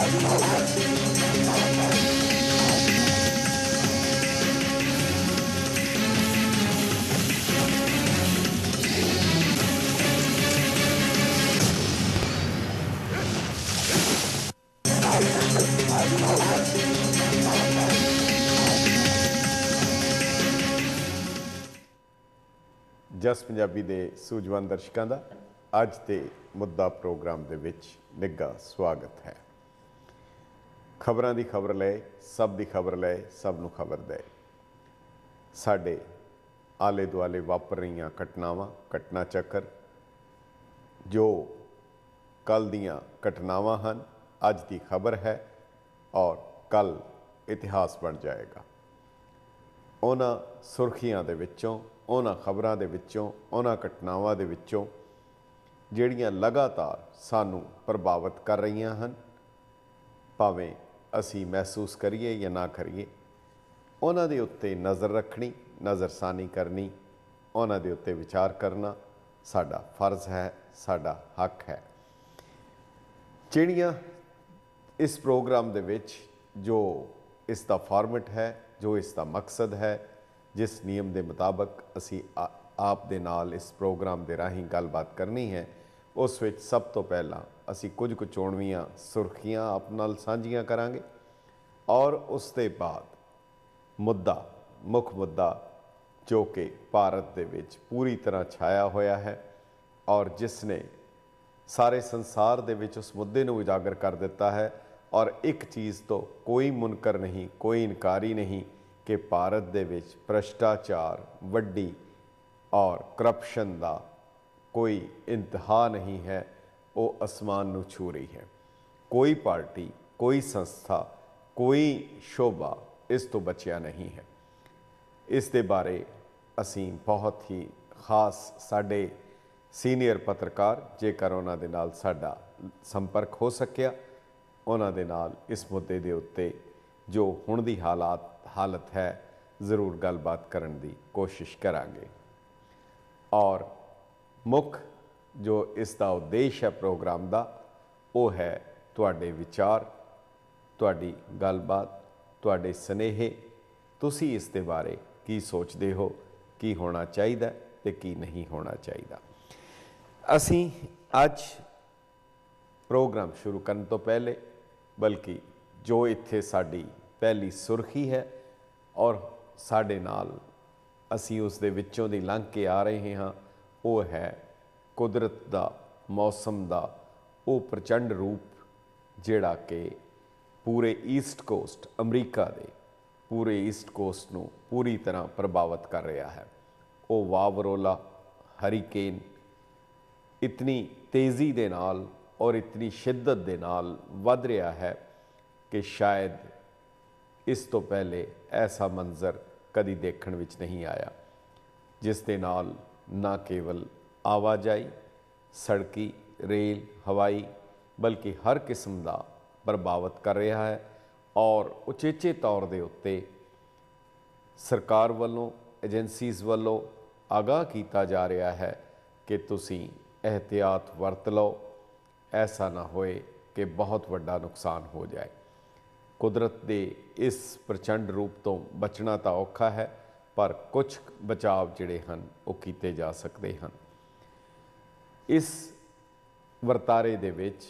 ਜਸ ਪੰਜਾਬੀ ਦੇ ਸੂਝਵਾਨ ਦਰਸ਼ਕਾਂ ਦਾ ਅੱਜ ਦੇ ਮੁੱਦਾ ਪ੍ਰੋਗਰਾਮ ਦੇ ਵਿੱਚ ਨਿੱਘਾ ਸਵਾਗਤ ਹੈ। ਖਬਰਾਂ ਦੀ ਖਬਰ ਲੈ, ਸਭ ਦੀ ਖਬਰ ਲੈ, ਸਭ ਨੂੰ ਖਬਰ ਦੇ। ਸਾਡੇ ਆਲੇ ਦੁਆਲੇ ਵਾਪਰ ਰਹੀਆਂ ਘਟਨਾਵਾਂ, ਘਟਨਾ ਚੱਕਰ ਜੋ ਕੱਲ੍ਹ ਦੀਆਂ ਘਟਨਾਵਾਂ ਹਨ, ਅੱਜ ਦੀ ਖਬਰ ਹੈ ਔਰ ਕੱਲ੍ਹ ਇਤਿਹਾਸ ਬਣ ਜਾਏਗਾ। ਉਹਨਾਂ ਸੁਰਖੀਆਂ ਦੇ ਵਿੱਚੋਂ, ਉਹਨਾਂ ਖਬਰਾਂ ਦੇ ਵਿੱਚੋਂ, ਉਹਨਾਂ ਘਟਨਾਵਾਂ ਦੇ ਵਿੱਚੋਂ ਜਿਹੜੀਆਂ ਲਗਾਤਾਰ ਸਾਨੂੰ ਪ੍ਰਭਾਵਿਤ ਕਰ ਰਹੀਆਂ ਹਨ, ਭਾਵੇਂ ਅਸੀਂ ਮਹਿਸੂਸ ਕਰੀਏ ਜਾਂ ਨਾ ਕਰੀਏ, ਉਹਨਾਂ ਦੇ ਉੱਤੇ ਨਜ਼ਰ ਰੱਖਣੀ, ਨਜ਼ਰਸਾਨੀ ਕਰਨੀ, ਉਹਨਾਂ ਦੇ ਉੱਤੇ ਵਿਚਾਰ ਕਰਨਾ ਸਾਡਾ ਫਰਜ਼ ਹੈ, ਸਾਡਾ ਹੱਕ ਹੈ। ਜਿਹੜੀਆਂ ਇਸ ਪ੍ਰੋਗਰਾਮ ਦੇ ਵਿੱਚ ਜੋ ਇਸ ਦਾ ਫਾਰਮੈਟ ਹੈ, ਜੋ ਇਸ ਦਾ ਮਕਸਦ ਹੈ, ਜਿਸ ਨਿਯਮ ਦੇ ਮੁਤਾਬਕ ਅਸੀਂ ਆਪ ਦੇ ਨਾਲ ਇਸ ਪ੍ਰੋਗਰਾਮ ਦੇ ਰਾਹੀਂ ਗੱਲਬਾਤ ਕਰਨੀ ਹੈ, ਉਸ ਵਿੱਚ ਸਭ ਤੋਂ ਪਹਿਲਾਂ ਅਸੀਂ ਕੁਝ ਕੁ ਚੋਣਵੀਆਂ ਸੁਰਖੀਆਂ ਆਪ ਨਾਲ ਸਾਂਝੀਆਂ ਕਰਾਂਗੇ ਔਰ ਉਸ ਦੇ ਬਾਅਦ ਮੁੱਖ ਮੁੱਦਾ ਜੋ ਕਿ ਭਾਰਤ ਦੇ ਵਿੱਚ ਪੂਰੀ ਤਰ੍ਹਾਂ ਛਾਇਆ ਹੋਇਆ ਹੈ ਔਰ ਜਿਸ ਨੇ ਸਾਰੇ ਸੰਸਾਰ ਦੇ ਵਿੱਚ ਉਸ ਮੁੱਦੇ ਨੂੰ ਉਜਾਗਰ ਕਰ ਦਿੱਤਾ ਹੈ ਔਰ ਇੱਕ ਚੀਜ਼ ਤੋਂ ਕੋਈ ਮੁਨਕਰ ਨਹੀਂ, ਕੋਈ ਇਨਕਾਰੀ ਨਹੀਂ ਕਿ ਭਾਰਤ ਦੇ ਵਿੱਚ ਭ੍ਰਿਸ਼ਟਾਚਾਰ ਵੱਡੀ ਔਰ ਕਰਪਸ਼ਨ ਦਾ ਕੋਈ ਇੰਤਹਾ ਨਹੀਂ ਹੈ, ਉਹ ਅਸਮਾਨ ਨੂੰ ਛੂ ਰਹੀ ਹੈ। ਕੋਈ ਪਾਰਟੀ, ਕੋਈ ਸੰਸਥਾ, ਕੋਈ ਸ਼ੋਭਾ ਇਸ ਤੋਂ ਬਚਿਆ ਨਹੀਂ ਹੈ। ਇਸ ਦੇ ਬਾਰੇ ਅਸੀਂ ਬਹੁਤ ਹੀ ਖਾਸ ਸਾਡੇ ਸੀਨੀਅਰ ਪੱਤਰਕਾਰ, ਜੇਕਰ ਉਹਨਾਂ ਦੇ ਨਾਲ ਸਾਡਾ ਸੰਪਰਕ ਹੋ ਸਕਿਆ, ਉਹਨਾਂ ਦੇ ਨਾਲ ਇਸ ਮੁੱਦੇ ਦੇ ਉੱਤੇ ਜੋ ਹੁਣ ਦੀ ਹਾਲਤ ਹੈ ਜ਼ਰੂਰ ਗੱਲਬਾਤ ਕਰਨ ਦੀ ਕੋਸ਼ਿਸ਼ ਕਰਾਂਗੇ। ਔਰ ਮੁੱਖ ਜੋ ਇਸ ਦਾ ਉਦੇਸ਼ ਹੈ ਪ੍ਰੋਗਰਾਮ ਦਾ, ਉਹ ਹੈ ਤੁਹਾਡੇ ਵਿਚਾਰ, ਤੁਹਾਡੀ ਗੱਲਬਾਤ, ਤੁਹਾਡੇ ਸੁਨੇਹੇ। ਤੁਸੀਂ ਇਸ ਦੇ ਬਾਰੇ ਕੀ ਸੋਚਦੇ ਹੋ, ਕੀ ਹੋਣਾ ਚਾਹੀਦਾ ਤੇ ਕੀ ਨਹੀਂ ਹੋਣਾ ਚਾਹੀਦਾ। ਅਸੀਂ ਅੱਜ ਪ੍ਰੋਗਰਾਮ ਸ਼ੁਰੂ ਕਰਨ ਤੋਂ ਪਹਿਲੇ, ਬਲਕਿ ਜੋ ਇੱਥੇ ਸਾਡੀ ਪਹਿਲੀ ਸੁਰਖੀ ਹੈ ਔਰ ਸਾਡੇ ਨਾਲ ਅਸੀਂ ਉਸ ਦੇ ਵਿੱਚੋਂ ਦੀ ਲੰਘ ਕੇ ਆ ਰਹੇ ਹਾਂ, ਉਹ ਹੈ ਕੁਦਰਤ ਦਾ, ਮੌਸਮ ਦਾ ਉਹ ਪ੍ਰਚੰਡ ਰੂਪ ਜਿਹੜਾ ਕਿ ਪੂਰੇ ਈਸਟ ਕੋਸਟ, ਅਮਰੀਕਾ ਦੇ ਪੂਰੇ ਈਸਟ ਕੋਸਟ ਨੂੰ ਪੂਰੀ ਤਰ੍ਹਾਂ ਪ੍ਰਭਾਵਿਤ ਕਰ ਰਿਹਾ ਹੈ। ਉਹ ਵਾਵਰੋਲਾ ਹਰੀਕੇਨ ਇਤਨੀ ਤੇਜ਼ੀ ਦੇ ਨਾਲ ਔਰ ਇਤਨੀ ਸ਼ਿੱਦਤ ਦੇ ਨਾਲ ਵੱਧ ਰਿਹਾ ਹੈ ਕਿ ਸ਼ਾਇਦ ਇਸ ਤੋਂ ਪਹਿਲੇ ਐਸਾ ਮੰਜ਼ਰ ਕਦੀ ਦੇਖਣ ਵਿੱਚ ਨਹੀਂ ਆਇਆ, ਜਿਸ ਦੇ ਨਾਲ ਨਾ ਕੇਵਲ ਆਵਾਜਾਈ, ਸੜਕੀ, ਰੇਲ, ਹਵਾਈ, ਬਲਕਿ ਹਰ ਕਿਸਮ ਦਾ ਪ੍ਰਭਾਵਿਤ ਕਰ ਰਿਹਾ ਹੈ। ਔਰ ਉਚੇਚੇ ਤੌਰ ਦੇ ਉੱਤੇ ਸਰਕਾਰ ਵੱਲੋਂ, ਏਜੰਸੀਜ਼ ਵੱਲੋਂ ਆਗਾਹ ਕੀਤਾ ਜਾ ਰਿਹਾ ਹੈ ਕਿ ਤੁਸੀਂ ਇਹਤਿਆਤ ਵਰਤ ਲਓ, ਐਸਾ ਨਾ ਹੋਏ ਕਿ ਬਹੁਤ ਵੱਡਾ ਨੁਕਸਾਨ ਹੋ ਜਾਏ। ਕੁਦਰਤ ਦੇ ਇਸ ਪ੍ਰਚੰਡ ਰੂਪ ਤੋਂ ਬਚਣਾ ਤਾਂ ਔਖਾ ਹੈ, ਪਰ ਕੁਝ ਬਚਾਵ ਜਿਹੜੇ ਹਨ ਉਹ ਕੀਤੇ ਜਾ ਸਕਦੇ ਹਨ। ਇਸ ਵਰਤਾਰੇ ਦੇ ਵਿੱਚ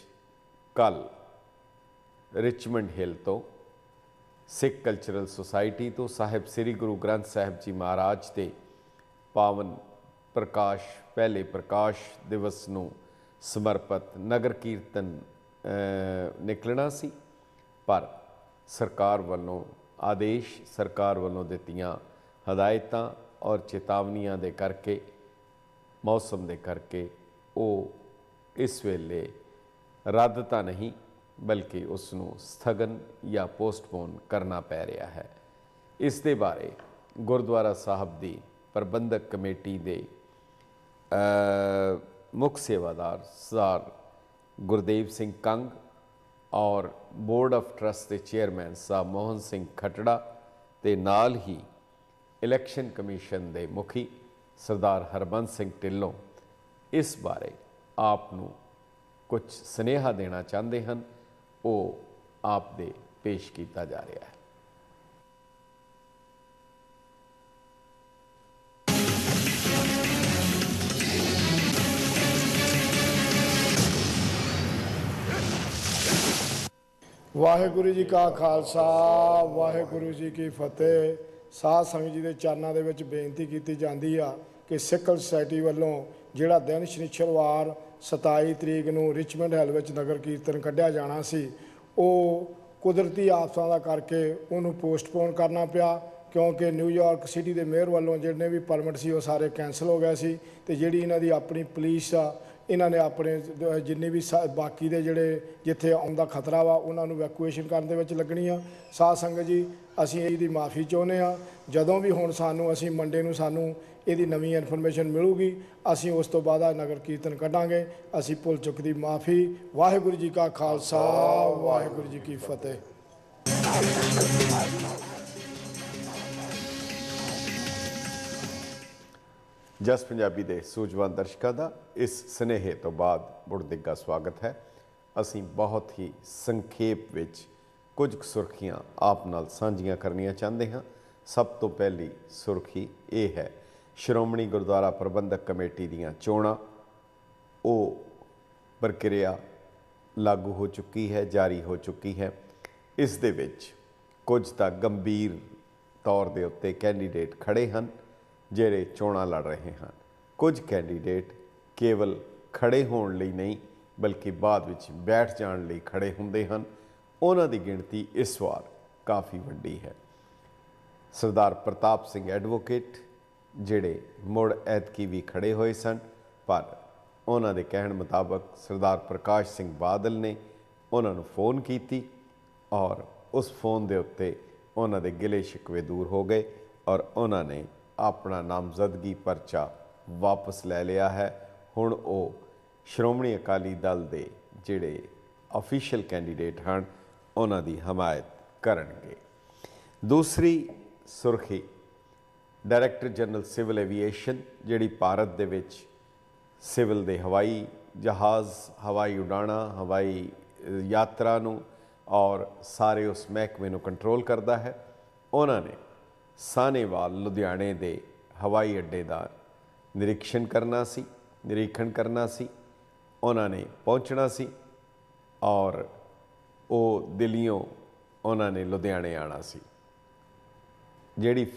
ਕੱਲ੍ਹ ਰਿਚਮੰਡ ਹਿੱਲ ਤੋਂ ਸਿੱਖ ਕਲਚਰਲ ਸੁਸਾਇਟੀ ਤੋਂ ਸਾਹਿਬ ਸ੍ਰੀ ਗੁਰੂ ਗ੍ਰੰਥ ਸਾਹਿਬ ਜੀ ਮਹਾਰਾਜ ਦੇ ਪਾਵਨ ਪ੍ਰਕਾਸ਼, ਪਹਿਲੇ ਪ੍ਰਕਾਸ਼ ਦਿਵਸ ਨੂੰ ਸਮਰਪਿਤ ਨਗਰ ਕੀਰਤਨ ਨਿਕਲਣਾ ਸੀ, ਪਰ ਸਰਕਾਰ ਵੱਲੋਂ ਆਦੇਸ਼, ਸਰਕਾਰ ਵੱਲੋਂ ਦਿੱਤੀਆਂ ਹਦਾਇਤਾਂ ਔਰ ਚੇਤਾਵਨੀਆਂ ਦੇ ਕਰਕੇ, ਮੌਸਮ ਦੇ ਕਰਕੇ ਉਹ ਇਸ ਵੇਲੇ ਰੱਦ ਤਾਂ ਨਹੀਂ, ਬਲਕਿ ਉਸ ਨੂੰ ਸਥਗਨ ਜਾਂ ਪੋਸਟਪੋਨ ਕਰਨਾ ਪੈ ਰਿਹਾ ਹੈ। ਇਸ ਦੇ ਬਾਰੇ ਗੁਰਦੁਆਰਾ ਸਾਹਿਬ ਦੀ ਪ੍ਰਬੰਧਕ ਕਮੇਟੀ ਦੇ ਮੁੱਖ ਸੇਵਾਦਾਰ ਸਰਦਾਰ ਗੁਰਦੇਵ ਸਿੰਘ ਕੰਗ ਔਰ ਬੋਰਡ ਆਫ ਟਰਸਟ ਦੇ ਚੇਅਰਮੈਨ ਸਾਹਿਬ ਮੋਹਨ ਸਿੰਘ ਖਟੜਾ ਤੇ ਨਾਲ ਹੀ ਇਲੈਕਸ਼ਨ ਕਮਿਸ਼ਨ ਦੇ ਮੁਖੀ ਸਰਦਾਰ ਹਰਬੰਸ ਸਿੰਘ ਢਿੱਲੋਂ ਇਸ ਬਾਰੇ ਆਪ ਨੂੰ ਕੁਝ ਸੁਨੇਹਾ ਦੇਣਾ ਚਾਹੁੰਦੇ ਹਨ। ਉਹ आप दे पेश किया जा रहा है। ਵਾਹਿਗੁਰੂ ਜੀ ਕਾ ਖਾਲਸਾ ਵਾਹਿਗੁਰੂ ਜੀ ਕੀ ਫਤਿਹ। ਸਾਧ ਸੰਗਤ ਜੀ ਦੇ ਚਰਨਾਂ ਦੇ ਵਿੱਚ ਬੇਨਤੀ ਕੀਤੀ ਜਾਂਦੀ ਆ ਕਿ ਸਿੱਖਲ ਸੁਸਾਇਟੀ ਵੱਲੋਂ ਜਿਹੜਾ ਦਿਨ ਸ਼ਨੀਚਰਵਾਰ 27 ਤਰੀਕ ਨੂੰ ਰਿਚਮੰਡ ਹਿੱਲ ਵਿੱਚ ਨਗਰ ਕੀਰਤਨ ਕੱਢਿਆ ਜਾਣਾ ਸੀ, ਉਹ ਕੁਦਰਤੀ ਆਫਤਾਂ ਦਾ ਕਰਕੇ ਉਹਨੂੰ ਪੋਸਟਪੋਨ ਕਰਨਾ ਪਿਆ, ਕਿਉਂਕਿ ਨਿਊਯਾਰਕ ਸਿਟੀ ਦੇ ਮੇਅਰ ਵੱਲੋਂ ਜਿਹੜੇ ਵੀ ਪਰਮਿਟ ਸੀ ਉਹ ਸਾਰੇ ਕੈਂਸਲ ਹੋ ਗਏ ਸੀ। ਤੇ ਜਿਹੜੀ ਇਹਨਾਂ ਦੀ ਆਪਣੀ ਪੁਲਿਸ ਆ, ਇਹਨਾਂ ਨੇ ਆਪਣੇ ਜਿੰਨੇ ਵੀ ਬਾਕੀ ਦੇ ਜਿਹੜੇ ਜਿੱਥੇ ਆਉਣ ਦਾ ਖਤਰਾ ਵਾ ਉਹਨਾਂ ਨੂੰ ਵੈਕੂਏਸ਼ਨ ਕਰਨ ਦੇ ਵਿੱਚ ਲੱਗਣੀ ਆ। ਸਾਧ ਸੰਗਤ ਜੀ, ਅਸੀਂ ਇਹਦੀ ਮਾਫੀ ਚਾਹੁੰਦੇ ਹਾਂ। ਜਦੋਂ ਵੀ ਹੁਣ ਅਸੀਂ ਮੰਡੇ ਨੂੰ ਸਾਨੂੰ ਇਹਦੀ ਨਵੀਂ ਇਨਫੋਰਮੇਸ਼ਨ ਮਿਲੂਗੀ, ਅਸੀਂ ਉਸ ਤੋਂ ਬਾਅਦ ਨਗਰ ਕੀਰਤਨ ਕੱਢਾਂਗੇ। ਅਸੀਂ ਭੁੱਲ ਚੁੱਕ ਦੀ ਮਾਫੀ। ਵਾਹਿਗੁਰੂ ਜੀ ਕਾ ਖਾਲਸਾ ਵਾਹਿਗੁਰੂ ਜੀ ਕੀ ਫਤਿਹ। ਜਸ ਪੰਜਾਬੀ ਦੇ ਸੂਝਵਾਨ ਦਰਸ਼ਕਾਂ ਦਾ ਇਸ ਸੁਨੇਹੇ ਤੋਂ ਬਾਅਦ ਮੁੜ ਨਿੱਘਾ ਸਵਾਗਤ ਹੈ। ਅਸੀਂ ਬਹੁਤ ਹੀ ਸੰਖੇਪ ਵਿੱਚ ਕੁਝ ਸੁਰਖੀਆਂ ਆਪ ਨਾਲ ਸਾਂਝੀਆਂ ਕਰਨੀਆਂ ਚਾਹੁੰਦੇ ਹਾਂ। ਸਭ ਤੋਂ ਪਹਿਲੀ ਸੁਰਖੀ ਇਹ ਹੈ, ਸ਼੍ਰੋਮਣੀ ਗੁਰਦੁਆਰਾ ਪ੍ਰਬੰਧਕ ਕਮੇਟੀ ਦੀਆਂ ਚੋਣਾਂ ਉਹ ਪ੍ਰਕਿਰਿਆ ਲਾਗੂ ਹੋ ਚੁੱਕੀ ਹੈ, ਜਾਰੀ ਹੋ ਚੁੱਕੀ ਹੈ। ਇਸ ਦੇ ਵਿੱਚ ਕੁਝ ਤਾਂ ਗੰਭੀਰ ਤੌਰ ਦੇ ਉੱਤੇ ਕੈਂਡੀਡੇਟ ਖੜੇ ਹਨ ਜਿਹੜੇ ਚੋਣਾਂ ਲੜ ਰਹੇ ਹਨ। ਕੁਝ ਕੈਂਡੀਡੇਟ ਕੇਵਲ ਖੜੇ ਹੋਣ ਲਈ ਨਹੀਂ ਬਲਕਿ ਬਾਅਦ ਵਿੱਚ ਬੈਠ ਜਾਣ ਲਈ ਖੜੇ ਹੁੰਦੇ ਹਨ। ਉਹਨਾਂ ਦੀ ਗਿਣਤੀ ਇਸ ਵਾਰ ਕਾਫੀ ਵੱਡੀ ਹੈ। ਸਰਦਾਰ ਪ੍ਰਤਾਪ ਸਿੰਘ ਐਡਵੋਕੇਟ ਜਿਹੜੇ ਮੁੜ ਐਤਕੀ ਵੀ ਖੜੇ ਹੋਏ ਸਨ, ਪਰ ਉਹਨਾਂ ਦੇ ਕਹਿਣ ਮੁਤਾਬਕ ਸਰਦਾਰ ਪ੍ਰਕਾਸ਼ ਸਿੰਘ ਬਾਦਲ ਨੇ ਉਹਨਾਂ ਨੂੰ ਫੋਨ ਕੀਤੀ ਔਰ ਉਸ ਫੋਨ ਦੇ ਉੱਤੇ ਉਹਨਾਂ ਦੇ ਗਿਲੇ ਸ਼ਿਕਵੇ ਦੂਰ ਹੋ ਗਏ ਔਰ ਉਹਨਾਂ ਨੇ ਆਪਣਾ ਨਾਮਜ਼ਦਗੀ ਪਰਚਾ ਵਾਪਸ ਲੈ ਲਿਆ ਹੈ। ਹੁਣ ਉਹ ਸ਼੍ਰੋਮਣੀ ਅਕਾਲੀ ਦਲ ਦੇ ਜਿਹੜੇ ਆਫੀਸ਼ੀਅਲ ਕੈਂਡੀਡੇਟ ਹਨ ਉਹਨਾਂ ਦੀ ਹਮਾਇਤ ਕਰਨਗੇ। ਦੂਸਰੀ ਸੁਰਖੀ, ਡਾਇਰੈਕਟਰ ਜਨਰਲ ਸਿਵਲ ਐਵੀਏਸ਼ਨ ਜਿਹੜੀ ਭਾਰਤ ਦੇ ਵਿੱਚ ਸਿਵਲ ਦੇ ਹਵਾਈ ਜਹਾਜ਼, ਹਵਾਈ ਉਡਾਣਾਂ, ਹਵਾਈ ਯਾਤਰਾ ਨੂੰ ਔਰ ਸਾਰੇ ਉਸ ਮਹਿਕਮੇ ਨੂੰ ਕੰਟਰੋਲ ਕਰਦਾ ਹੈ, ਉਹਨਾਂ ਨੇ ਸਾਹਨੇਵਾਲ ਲੁਧਿਆਣੇ ਦੇ ਹਵਾਈ ਅੱਡੇ ਦਾ ਨਿਰੀਖਣ ਕਰਨਾ ਸੀ। ਉਹਨਾਂ ਨੇ ਪਹੁੰਚਣਾ ਸੀ ਔਰ ਉਹ ਦਿੱਲੀੋਂ ਉਹਨਾਂ ਨੇ ਲੁਧਿਆਣੇ ਆਉਣਾ ਸੀ। ਜਿਹੜੀ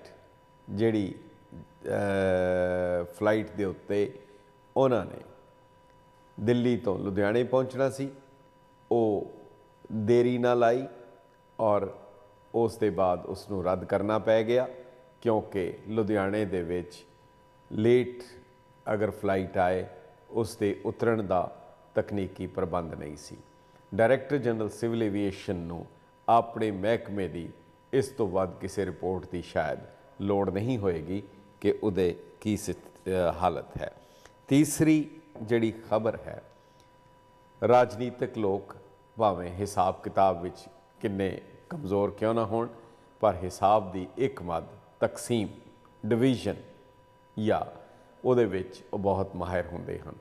ਫਲਾਈਟ ਦੇ ਉੱਤੇ ਉਹਨਾਂ ਨੇ ਦਿੱਲੀ ਤੋਂ ਲੁਧਿਆਣੇ ਪਹੁੰਚਣਾ ਸੀ, ਉਹ ਦੇਰੀ ਨਾਲ ਆਈ ਔਰ ਉਸ ਦੇ ਬਾਅਦ ਉਸ ਨੂੰ ਰੱਦ ਕਰਨਾ ਪੈ ਗਿਆ, ਕਿਉਂਕਿ ਲੁਧਿਆਣੇ ਦੇ ਵਿੱਚ ਲੇਟ ਅਗਰ ਫਲਾਈਟ ਆਏ ਉਸ ਦੇ ਉਤਰਨ ਦਾ ਤਕਨੀਕੀ ਪ੍ਰਬੰਧ ਨਹੀਂ ਸੀ। ਡਾਇਰੈਕਟਰ ਜਨਰਲ ਸਿਵਲ ਐਵੀਏਸ਼ਨ ਨੂੰ ਆਪਣੇ ਮਹਿਕਮੇ ਦੀ ਇਸ ਤੋਂ ਵੱਧ ਕਿਸੇ ਰਿਪੋਰਟ ਦੀ ਸ਼ਾਇਦ ਲੋੜ ਨਹੀਂ ਹੋਏਗੀ ਕਿ ਉਹਦੇ ਕੀ ਹਾਲਤ ਹੈ। ਤੀਸਰੀ ਜਿਹੜੀ ਖਬਰ ਹੈ, ਰਾਜਨੀਤਿਕ ਲੋਕ ਭਾਵੇਂ ਹਿਸਾਬ ਕਿਤਾਬ ਵਿੱਚ ਕਿੰਨੇ ਕਮਜ਼ੋਰ ਕਿਉਂ ਨਾ ਹੋਣ, ਪਰ ਹਿਸਾਬ ਦੀ ਇੱਕ ਮੱਦ ਤਕਸੀਮ, ਡਿਵੀਜ਼ਨ ਜਾਂ ਉਹਦੇ ਵਿੱਚ ਉਹ ਬਹੁਤ ਮਾਹਿਰ ਹੁੰਦੇ ਹਨ।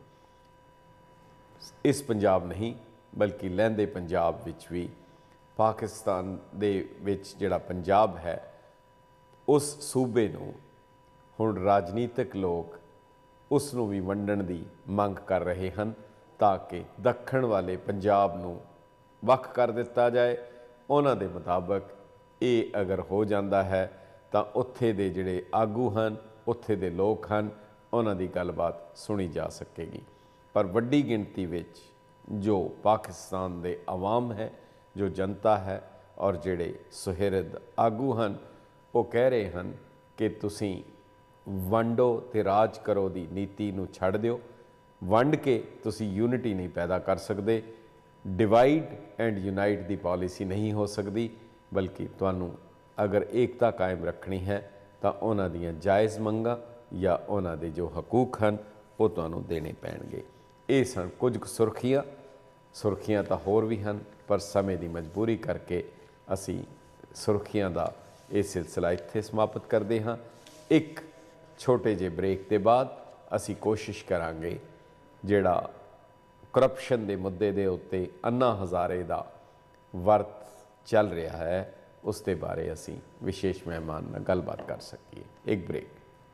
ਇਸ ਪੰਜਾਬ ਨਹੀਂ ਬਲਕਿ ਲਹਿੰਦੇ ਪੰਜਾਬ ਵਿੱਚ ਵੀ, ਪਾਕਿਸਤਾਨ ਦੇ ਵਿੱਚ ਜਿਹੜਾ ਪੰਜਾਬ ਹੈ ਉਸ ਸੂਬੇ ਨੂੰ ਹੁਣ ਰਾਜਨੀਤਿਕ ਲੋਕ ਉਸ ਨੂੰ ਵੀ ਵੰਡਣ ਦੀ ਮੰਗ ਕਰ ਰਹੇ ਹਨ ਤਾਂ ਕਿ ਦੱਖਣ ਵਾਲੇ ਪੰਜਾਬ ਨੂੰ ਵੱਖ ਕਰ ਦਿੱਤਾ ਜਾਏ। ਉਹਨਾਂ ਦੇ ਮੁਤਾਬਕ ਇਹ ਅਗਰ ਹੋ ਜਾਂਦਾ ਹੈ ਤਾਂ ਉੱਥੇ ਦੇ ਜਿਹੜੇ ਆਗੂ ਹਨ, ਉੱਥੇ ਦੇ ਲੋਕ ਹਨ, ਉਹਨਾਂ ਦੀ ਗੱਲਬਾਤ ਸੁਣੀ ਜਾ ਸਕੇਗੀ। ਪਰ ਵੱਡੀ ਗਿਣਤੀ ਵਿੱਚ ਜੋ ਪਾਕਿਸਤਾਨ ਦੇ ਆਵਾਮ ਹੈ, ਜੋ ਜਨਤਾ ਹੈ ਔਰ ਜਿਹੜੇ ਸੁਹਿਰਦ ਆਗੂ ਹਨ, ਉਹ ਕਹਿ ਰਹੇ ਹਨ ਕਿ ਤੁਸੀਂ ਵੰਡੋ ਤੇ ਰਾਜ ਕਰੋ ਦੀ ਨੀਤੀ ਨੂੰ ਛੱਡ ਦਿਓ। ਵੰਡ ਕੇ ਤੁਸੀਂ ਯੂਨਿਟੀ ਨਹੀਂ ਪੈਦਾ ਕਰ ਸਕਦੇ। ਡਿਵਾਈਡ ਐਂਡ ਯੂਨਾਈਟ ਦੀ ਪਾਲਿਸੀ ਨਹੀਂ ਹੋ ਸਕਦੀ, ਬਲਕਿ ਤੁਹਾਨੂੰ ਅਗਰ ਏਕਤਾ ਕਾਇਮ ਰੱਖਣੀ ਹੈ ਤਾਂ ਉਹਨਾਂ ਦੀਆਂ ਜਾਇਜ਼ ਮੰਗਾਂ ਜਾਂ ਉਹਨਾਂ ਦੇ ਜੋ ਹਕੂਕ ਹਨ ਉਹ ਤੁਹਾਨੂੰ ਦੇਣੇ ਪੈਣਗੇ। ਇਹ ਸਨ ਕੁਝ ਸੁਰਖੀਆਂ ਤਾਂ ਹੋਰ ਵੀ ਹਨ, ਪਰ ਸਮੇਂ ਦੀ ਮਜਬੂਰੀ ਕਰਕੇ ਅਸੀਂ ਸੁਰਖੀਆਂ ਦਾ ਇਹ ਸਿਲਸਿਲਾ ਇੱਥੇ ਸਮਾਪਤ ਕਰਦੇ ਹਾਂ। ਇੱਕ ਛੋਟੇ ਜਿਹੇ ਬ੍ਰੇਕ ਦੇ ਬਾਅਦ ਅਸੀਂ ਕੋਸ਼ਿਸ਼ ਕਰਾਂਗੇ ਜਿਹੜਾ ਕਰਪਸ਼ਨ ਦੇ ਮੁੱਦੇ ਦੇ ਉੱਤੇ ਅੰਨਾ ਹਜ਼ਾਰੇ ਦਾ ਵਰਤ ਚੱਲ ਰਿਹਾ ਹੈ ਉਸ ਦੇ ਬਾਰੇ ਅਸੀਂ ਵਿਸ਼ੇਸ਼ ਮਹਿਮਾਨ ਨਾਲ ਗੱਲਬਾਤ ਕਰ ਸਕੀਏ। ਇੱਕ ਬ੍ਰੇਕ।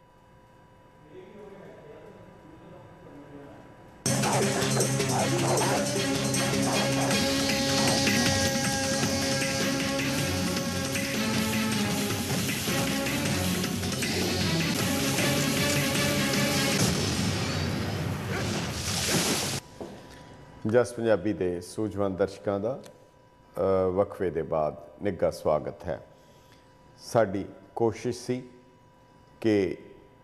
ਜਸ ਪੰਜਾਬੀ ਦੇ ਸੂਝਵਾਨ ਦਰਸ਼ਕਾਂ ਦਾ ਵਕਫੇ ਦੇ ਬਾਅਦ ਨਿੱਘਾ ਸਵਾਗਤ ਹੈ। ਸਾਡੀ ਕੋਸ਼ਿਸ਼ ਸੀ ਕਿ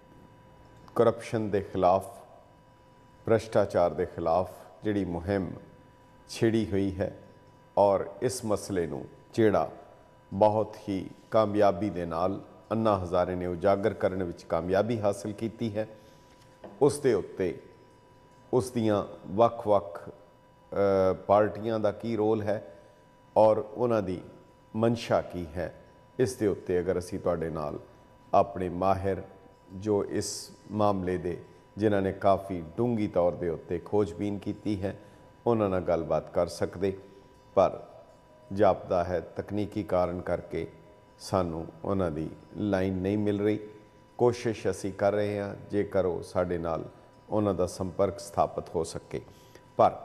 ਕਰਪਸ਼ਨ ਦੇ ਖਿਲਾਫ, ਭ੍ਰਿਸ਼ਟਾਚਾਰ ਦੇ ਖਿਲਾਫ ਜਿਹੜੀ ਮੁਹਿੰਮ ਛਿੜੀ ਹੋਈ ਹੈ ਔਰ ਇਸ ਮਸਲੇ ਨੂੰ ਜਿਹੜਾ ਬਹੁਤ ਹੀ ਕਾਮਯਾਬੀ ਦੇ ਨਾਲ ਅੰਨਾ ਹਜ਼ਾਰੇ ਨੇ ਉਜਾਗਰ ਕਰਨ ਵਿੱਚ ਕਾਮਯਾਬੀ ਹਾਸਲ ਕੀਤੀ ਹੈ, ਉਸ ਦੇ ਉੱਤੇ ਉਸ ਦੀਆਂ ਵੱਖ-ਵੱਖ ਪਾਰਟੀਆਂ ਦਾ ਕੀ ਰੋਲ ਹੈ ਔਰ ਉਹਨਾਂ ਦੀ ਮਨਸ਼ਾ ਕੀ ਹੈ, ਇਸ ਦੇ ਉੱਤੇ ਅਗਰ ਅਸੀਂ ਤੁਹਾਡੇ ਨਾਲ ਆਪਣੇ ਮਾਹਿਰ ਜੋ ਇਸ ਮਾਮਲੇ ਦੇ ਜਿਨ੍ਹਾਂ ਨੇ ਕਾਫੀ ਡੂੰਘੀ ਤੌਰ ਦੇ ਉੱਤੇ ਖੋਜਬੀਨ ਕੀਤੀ ਹੈ ਉਹਨਾਂ ਨਾਲ ਗੱਲਬਾਤ ਕਰ ਸਕਦੇ, ਪਰ ਜਾਪਦਾ ਹੈ ਤਕਨੀਕੀ ਕਾਰਨ ਕਰਕੇ ਸਾਨੂੰ ਉਹਨਾਂ ਦੀ ਲਾਈਨ ਨਹੀਂ ਮਿਲ ਰਹੀ। ਕੋਸ਼ਿਸ਼ ਅਸੀਂ ਕਰ ਰਹੇ ਹਾਂ ਜੇਕਰ ਉਹ ਸਾਡੇ ਨਾਲ ਉਹਨਾਂ ਦਾ ਸੰਪਰਕ ਸਥਾਪਿਤ ਹੋ ਸਕੇ। ਪਰ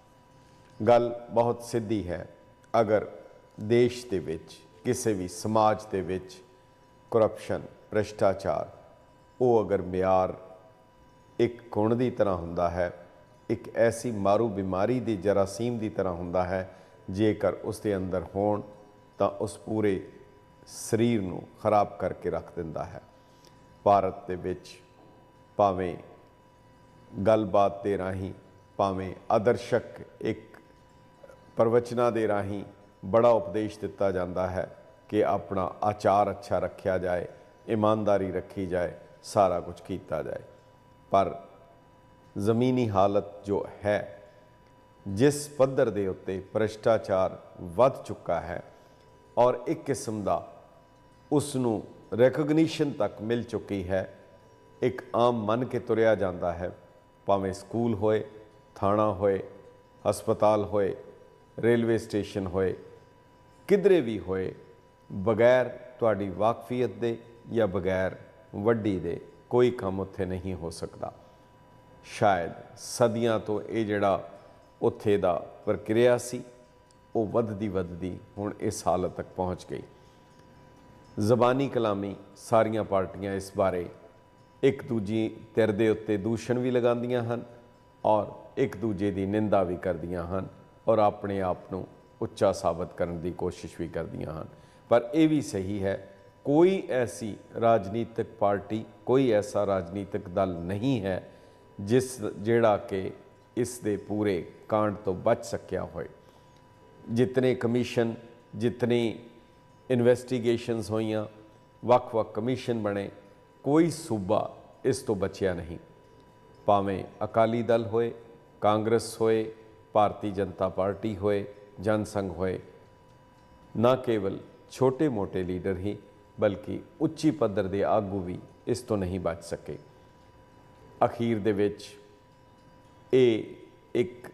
ਗੱਲ ਬਹੁਤ ਸਿੱਧੀ ਹੈ, ਅਗਰ ਦੇਸ਼ ਦੇ ਵਿੱਚ ਕਿਸੇ ਵੀ ਸਮਾਜ ਦੇ ਵਿੱਚ ਕਰਪਸ਼ਨ, ਭ੍ਰਿਸ਼ਟਾਚਾਰ ਉਹ ਅਗਰ ਮਿਆਰ ਇੱਕ ਗੁਣ ਦੀ ਤਰ੍ਹਾਂ ਹੁੰਦਾ ਹੈ, ਇੱਕ ਐਸੀ ਮਾਰੂ ਬਿਮਾਰੀ ਦੀ ਜਰਾਸੀਮ ਦੀ ਤਰ੍ਹਾਂ ਹੁੰਦਾ ਹੈ, ਜੇਕਰ ਉਸ ਦੇ ਅੰਦਰ ਹੋਣ ਤਾਂ ਉਸ ਪੂਰੇ ਸਰੀਰ ਨੂੰ ਖਰਾਬ ਕਰਕੇ ਰੱਖ ਦਿੰਦਾ ਹੈ। ਭਾਰਤ ਦੇ ਵਿੱਚ ਭਾਵੇਂ ਗੱਲਬਾਤ ਦੇ ਰਾਹੀਂ, ਭਾਵੇਂ ਆਦਰਸ਼ਕ ਇੱਕ ਪ੍ਰਵਚਨਾਂ ਦੇ ਰਾਹੀਂ ਬੜਾ ਉਪਦੇਸ਼ ਦਿੱਤਾ ਜਾਂਦਾ ਹੈ ਕਿ ਆਪਣਾ ਆਚਾਰ ਅੱਛਾ ਰੱਖਿਆ ਜਾਏ, ਇਮਾਨਦਾਰੀ ਰੱਖੀ ਜਾਏ, ਸਾਰਾ ਕੁਝ ਕੀਤਾ ਜਾਏ, ਪਰ ਜ਼ਮੀਨੀ ਹਾਲਤ ਜੋ ਹੈ, ਜਿਸ ਪੱਧਰ ਦੇ ਉੱਤੇ ਭ੍ਰਿਸ਼ਟਾਚਾਰ ਵੱਧ ਚੁੱਕਾ ਹੈ ਔਰ ਇੱਕ ਕਿਸਮ ਦਾ ਉਸ ਨੂੰ ਰੈਕਗਨੀਸ਼ਨ ਤੱਕ ਮਿਲ ਚੁੱਕੀ ਹੈ, ਇੱਕ ਆਮ ਮੰਨ ਕੇ ਤੁਰਿਆ ਜਾਂਦਾ ਹੈ, ਭਾਵੇਂ ਸਕੂਲ ਹੋਏ, ਥਾਣਾ ਹੋਏ, ਹਸਪਤਾਲ ਹੋਏ, ਰੇਲਵੇ ਸਟੇਸ਼ਨ ਹੋਏ, ਕਿਧਰੇ ਵੀ ਹੋਏ, ਬਗੈਰ ਤੁਹਾਡੀ ਵਾਕਫੀਅਤ ਦੇ ਜਾਂ ਬਗੈਰ ਵੱਡੀ ਦੇ ਕੋਈ ਕੰਮ ਉੱਥੇ ਨਹੀਂ ਹੋ ਸਕਦਾ। ਸ਼ਾਇਦ ਸਦੀਆਂ ਤੋਂ ਇਹ ਜਿਹੜਾ ਉੱਥੇ ਦਾ ਪ੍ਰਕਿਰਿਆ ਸੀ ਉਹ ਵੱਧਦੀ ਹੁਣ ਇਸ ਹਾਲਤ ਤੱਕ ਪਹੁੰਚ ਗਈ। ਜ਼ਬਾਨੀ ਕਲਾਮੀ ਸਾਰੀਆਂ ਪਾਰਟੀਆਂ ਇਸ ਬਾਰੇ ਇੱਕ ਦੂਜੀ ਧਿਰ ਦੇ ਉੱਤੇ ਦੂਸ਼ਣ ਵੀ ਲਗਾਉਂਦੀਆਂ ਹਨ ਔਰ ਇੱਕ ਦੂਜੇ ਦੀ ਨਿੰਦਾ ਵੀ ਕਰਦੀਆਂ ਹਨ ਔਰ ਆਪਣੇ ਆਪ ਨੂੰ ਉੱਚਾ ਸਾਬਤ ਕਰਨ ਦੀ ਕੋਸ਼ਿਸ਼ ਵੀ ਕਰਦੀਆਂ ਹਨ। ਪਰ ਇਹ ਵੀ ਸਹੀ ਹੈ, ਕੋਈ ਐਸੀ ਰਾਜਨੀਤਿਕ ਪਾਰਟੀ, ਕੋਈ ਐਸਾ ਰਾਜਨੀਤਿਕ ਦਲ ਨਹੀਂ ਹੈ ਜਿਹੜਾ ਕਿ ਇਸ ਦੇ ਪੂਰੇ ਕਾਂਡ ਤੋਂ ਬਚ ਸਕਿਆ ਹੋਏ। ਜਿਤਨੇ ਕਮਿਸ਼ਨ, ਜਿਤਨੀ ਇਨਵੈਸਟੀਗੇਸ਼ਨਸ ਹੋਈਆਂ, ਵੱਖ-ਵੱਖ ਕਮਿਸ਼ਨ ਬਣੇ, ਕੋਈ ਸੂਬਾ ਇਸ ਤੋਂ ਬਚਿਆ ਨਹੀਂ। ਭਾਵੇਂ ਅਕਾਲੀ ਦਲ ਹੋਏ, ਕਾਂਗਰਸ ਹੋਏ, ਭਾਰਤੀ ਜਨਤਾ ਪਾਰਟੀ ਹੋਏ, ਜਨ ਸੰਘ ਹੋਏ, ਨਾ ਕੇਵਲ ਛੋਟੇ ਮੋਟੇ ਲੀਡਰ ਹੀ ਬਲਕਿ ਉੱਚੀ ਪੱਧਰ ਦੇ ਆਗੂ ਵੀ ਇਸ ਤੋਂ ਨਹੀਂ ਬਚ ਸਕੇ। ਅਖੀਰ ਦੇ ਵਿੱਚ ਇਹ ਇੱਕ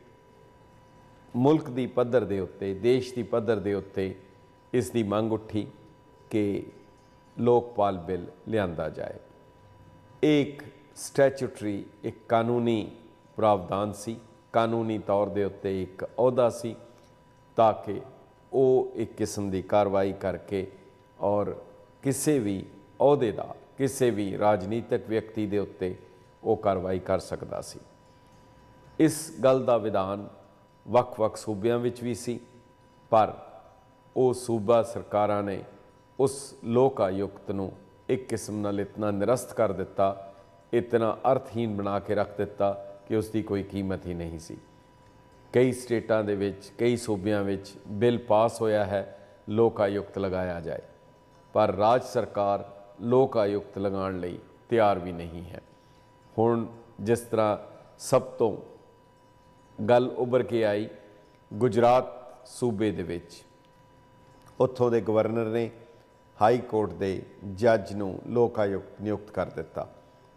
ਮੁਲਕ ਦੀ ਪੱਧਰ ਦੇ ਉੱਤੇ, ਦੇਸ਼ ਦੀ ਪੱਧਰ ਦੇ ਉੱਤੇ ਇਸ ਦੀ ਮੰਗ ਉੱਠੀ ਕਿ ਲੋਕਪਾਲ ਬਿੱਲ ਲਿਆਂਦਾ ਜਾਏ। ਇਹ ਇੱਕ ਸਟੈਚੂਟਰੀ, ਇੱਕ ਕਾਨੂੰਨੀ ਪ੍ਰਾਵਧਾਨ ਸੀ, ਕਾਨੂੰਨੀ ਤੌਰ ਦੇ ਉੱਤੇ ਇੱਕ ਅਹੁਦਾ ਸੀ ਤਾਂ ਕਿ ਉਹ ਇੱਕ ਕਿਸਮ ਦੀ ਕਾਰਵਾਈ ਕਰਕੇ ਔਰ ਕਿਸੇ ਵੀ ਅਹੁਦੇ ਦਾ, ਕਿਸੇ ਵੀ ਰਾਜਨੀਤਿਕ ਵਿਅਕਤੀ ਦੇ ਉੱਤੇ ਉਹ ਕਾਰਵਾਈ ਕਰ ਸਕਦਾ ਸੀ। ਇਸ ਗੱਲ ਦਾ ਵਿਧਾਨ ਵੱਖ-ਵੱਖ ਸੂਬਿਆਂ ਵਿੱਚ ਵੀ ਸੀ, ਪਰ ਉਹ ਸੂਬਾ ਸਰਕਾਰਾਂ ਨੇ ਉਸ ਲੋਕ ਆਯੁਕਤ ਨੂੰ ਇੱਕ ਕਿਸਮ ਨਾਲ ਇਤਨਾ ਨਿਰਸਤ ਕਰ ਦਿੱਤਾ, ਇਤਨਾ ਅਰਥਹੀਨ ਬਣਾ ਕੇ ਰੱਖ ਦਿੱਤਾ ਕਿ ਉਸ ਦੀ ਕੋਈ ਕੀਮਤ ਹੀ ਨਹੀਂ ਸੀ। ਕਈ ਸਟੇਟਾਂ ਦੇ ਵਿੱਚ, ਕਈ ਸੂਬਿਆਂ ਵਿੱਚ ਬਿੱਲ ਪਾਸ ਹੋਇਆ ਹੈ ਲੋਕ ਆਯੁਕਤ ਲਗਾਇਆ ਜਾਏ, ਪਰ ਰਾਜ ਸਰਕਾਰ ਲੋਕ ਆਯੁਕਤ ਲਗਾਉਣ ਲਈ ਤਿਆਰ ਵੀ ਨਹੀਂ ਹੈ। ਹੁਣ ਜਿਸ ਤਰ੍ਹਾਂ ਸਭ ਤੋਂ ਗੱਲ ਉੱਭਰ ਕੇ ਆਈ ਗੁਜਰਾਤ ਸੂਬੇ ਦੇ ਵਿੱਚ, ਉੱਥੋਂ ਦੇ ਗਵਰਨਰ ਨੇ ਹਾਈ ਕੋਰਟ ਦੇ ਜੱਜ ਨੂੰ ਲੋਕ ਆਯੁਕਤ ਨਿਯੁਕਤ ਕਰ ਦਿੱਤਾ।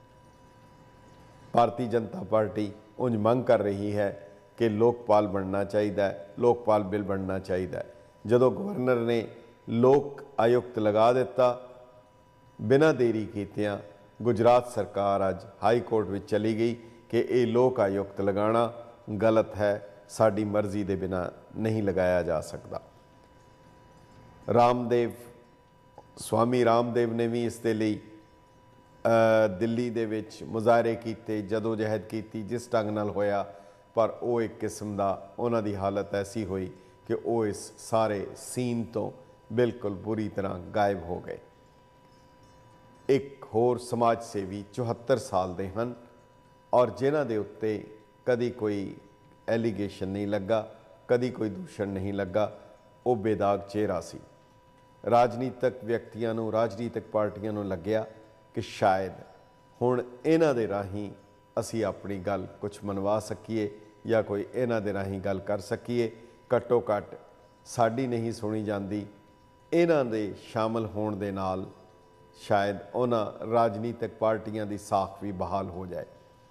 ਭਾਰਤੀ ਜਨਤਾ ਪਾਰਟੀ ਉਂਝ ਮੰਗ ਕਰ ਰਹੀ ਹੈ ਕਿ ਲੋਕਪਾਲ ਬਣਨਾ ਚਾਹੀਦਾ ਹੈ, ਲੋਕਪਾਲ ਬਿੱਲ ਬਣਨਾ ਚਾਹੀਦਾ ਹੈ, ਜਦੋਂ ਗਵਰਨਰ ਨੇ ਲੋਕ ਆਯੁਕਤ ਲਗਾ ਦਿੱਤਾ, ਬਿਨਾਂ ਦੇਰੀ ਕੀਤਿਆਂ ਗੁਜਰਾਤ ਸਰਕਾਰ ਅੱਜ ਹਾਈ ਕੋਰਟ ਵਿੱਚ ਚਲੀ ਗਈ ਕਿ ਇਹ ਲੋਕ ਆਯੁਕਤ ਲਗਾਉਣਾ ਗਲਤ ਹੈ, ਸਾਡੀ ਮਰਜ਼ੀ ਦੇ ਬਿਨਾਂ ਨਹੀਂ ਲਗਾਇਆ ਜਾ ਸਕਦਾ। ਰਾਮਦੇਵ, ਸਵਾਮੀ ਰਾਮਦੇਵ ਨੇ ਵੀ ਇਸ ਦੇ ਲਈ ਦਿੱਲੀ ਦੇ ਵਿੱਚ ਮੁਜ਼ਾਹਰੇ ਕੀਤੇ, ਜਦੋਜਹਿਦ ਕੀਤੀ, ਜਿਸ ਢੰਗ ਨਾਲ ਹੋਇਆ, ਪਰ ਉਹ ਇੱਕ ਕਿਸਮ ਦਾ ਉਹਨਾਂ ਦੀ ਹਾਲਤ ਐਸੀ ਹੋਈ ਕਿ ਉਹ ਇਸ ਸਾਰੇ ਸੀਨ ਤੋਂ ਬਿਲਕੁਲ ਬੁਰੀ ਤਰ੍ਹਾਂ ਗਾਇਬ ਹੋ ਗਏ। ਇੱਕ ਹੋਰ ਸਮਾਜ ਸੇਵੀ 74 ਸਾਲ ਦੇ ਹਨ ਔਰ ਜਿਨ੍ਹਾਂ ਦੇ ਉੱਤੇ ਕਦੀ ਕੋਈ ਐਲੀਗੇਸ਼ਨ ਨਹੀਂ ਲੱਗਾ, ਕਦੀ ਕੋਈ ਦੂਸ਼ਣ ਨਹੀਂ ਲੱਗਾ, ਉਹ ਬੇਦਾਗ ਚਿਹਰਾ ਸੀ। ਰਾਜਨੀਤਿਕ ਵਿਅਕਤੀਆਂ ਨੂੰ, ਰਾਜਨੀਤਿਕ ਪਾਰਟੀਆਂ ਨੂੰ ਲੱਗਿਆ ਕਿ ਸ਼ਾਇਦ ਹੁਣ ਇਹਨਾਂ ਦੇ ਰਾਹੀਂ ਅਸੀਂ ਆਪਣੀ ਗੱਲ ਕੁਝ ਮਨਵਾ ਸਕੀਏ ਜਾਂ ਕੋਈ ਇਹਨਾਂ ਦੇ ਰਾਹੀਂ ਗੱਲ ਕਰ ਸਕੀਏ। ਘੱਟੋ ਘੱਟ ਸਾਡੀ ਨਹੀਂ ਸੁਣੀ ਜਾਂਦੀ, ਇਹਨਾਂ ਦੇ ਸ਼ਾਮਲ ਹੋਣ ਦੇ ਨਾਲ ਸ਼ਾਇਦ ਉਹਨਾਂ ਰਾਜਨੀਤਿਕ ਪਾਰਟੀਆਂ ਦੀ ਸਾਖ ਵੀ ਬਹਾਲ ਹੋ ਜਾਏ।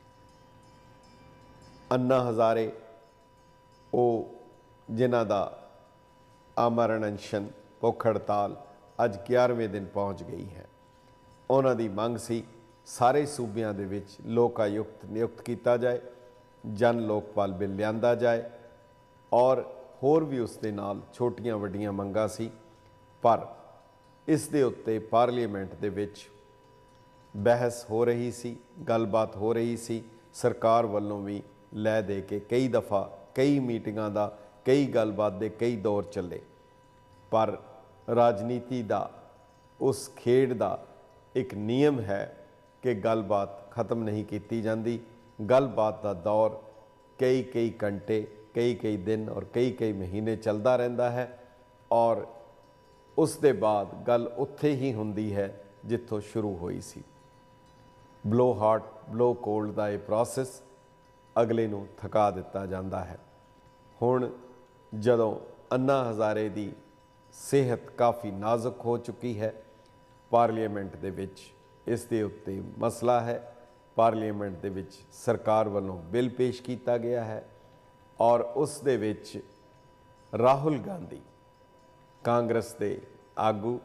ਅੰਨਾ ਹਜ਼ਾਰੇ, ਉਹ ਜਿਨ੍ਹਾਂ ਦਾ ਆਮਰਨ ਅਨਸ਼ਨ, ਭੁੱਖ ਹੜਤਾਲ ਅੱਜ 11ਵੇਂ ਦਿਨ ਪਹੁੰਚ ਗਈ ਹੈ, ਉਹਨਾਂ ਦੀ ਮੰਗ ਸੀ ਸਾਰੇ ਸੂਬਿਆਂ ਦੇ ਵਿੱਚ ਲੋਕ ਆਯੁਕਤ ਨਿਯੁਕਤ ਕੀਤਾ ਜਾਏ, ਜਨ ਲੋਕਪਾਲ ਬਿੱਲ ਲਿਆਂਦਾ ਜਾਏ ਔਰ ਹੋਰ ਵੀ ਉਸ ਦੇ ਨਾਲ ਛੋਟੀਆਂ ਵੱਡੀਆਂ ਮੰਗਾਂ ਸੀ। ਪਰ ਇਸ ਦੇ ਉੱਤੇ ਪਾਰਲੀਮੈਂਟ ਦੇ ਵਿੱਚ ਬਹਿਸ ਹੋ ਰਹੀ ਸੀ, ਗੱਲਬਾਤ ਹੋ ਰਹੀ ਸੀ। ਸਰਕਾਰ ਵੱਲੋਂ ਵੀ ਲੈ ਦੇ ਕੇ ਕਈ ਦਫਾ, ਕਈ ਮੀਟਿੰਗਾਂ ਦਾ, ਕਈ ਗੱਲਬਾਤ ਦੇ ਕਈ ਦੌਰ ਚੱਲੇ, ਪਰ ਰਾਜਨੀਤੀ ਦਾ, ਉਸ ਖੇਡ ਦਾ ਇੱਕ ਨਿਯਮ ਹੈ ਕਿ ਗੱਲਬਾਤ ਖਤਮ ਨਹੀਂ ਕੀਤੀ ਜਾਂਦੀ। ਗੱਲਬਾਤ ਦਾ ਦੌਰ ਕਈ ਘੰਟੇ, ਕਈ ਦਿਨ ਔਰ ਕਈ ਮਹੀਨੇ ਚੱਲਦਾ ਰਹਿੰਦਾ ਹੈ ਔਰ ਉਸ ਦੇ ਬਾਅਦ ਗੱਲ ਉੱਥੇ ਹੀ ਹੁੰਦੀ ਹੈ ਜਿੱਥੋਂ ਸ਼ੁਰੂ ਹੋਈ ਸੀ। ਬਲੋ ਹਾਟ ਬਲੋ ਕੋਲਡ ਦਾ ਇਹ ਪ੍ਰੋਸੈਸ ਅਗਲੇ ਨੂੰ ਥਕਾ ਦਿੱਤਾ ਜਾਂਦਾ ਹੈ। ਹੁਣ ਜਦੋਂ ਅੰਨਾ ਹਜ਼ਾਰੇ ਦੀ ਸਿਹਤ ਕਾਫੀ ਨਾਜ਼ੁਕ ਹੋ ਚੁੱਕੀ ਹੈ, ਪਾਰਲੀਮੈਂਟ ਦੇ ਵਿੱਚ ਇਸ ਦੇ ਉੱਤੇ ਮਸਲਾ ਹੈ। ਪਾਰਲੀਮੈਂਟ ਦੇ ਵਿੱਚ ਸਰਕਾਰ ਵੱਲੋਂ ਬਿੱਲ ਪੇਸ਼ ਕੀਤਾ ਗਿਆ ਹੈ ਔਰ ਉਸ ਦੇ ਵਿੱਚ ਰਾਹੁਲ ਗਾਂਧੀ, ਕਾਂਗਰਸ ਦੇ ਆਗੂ,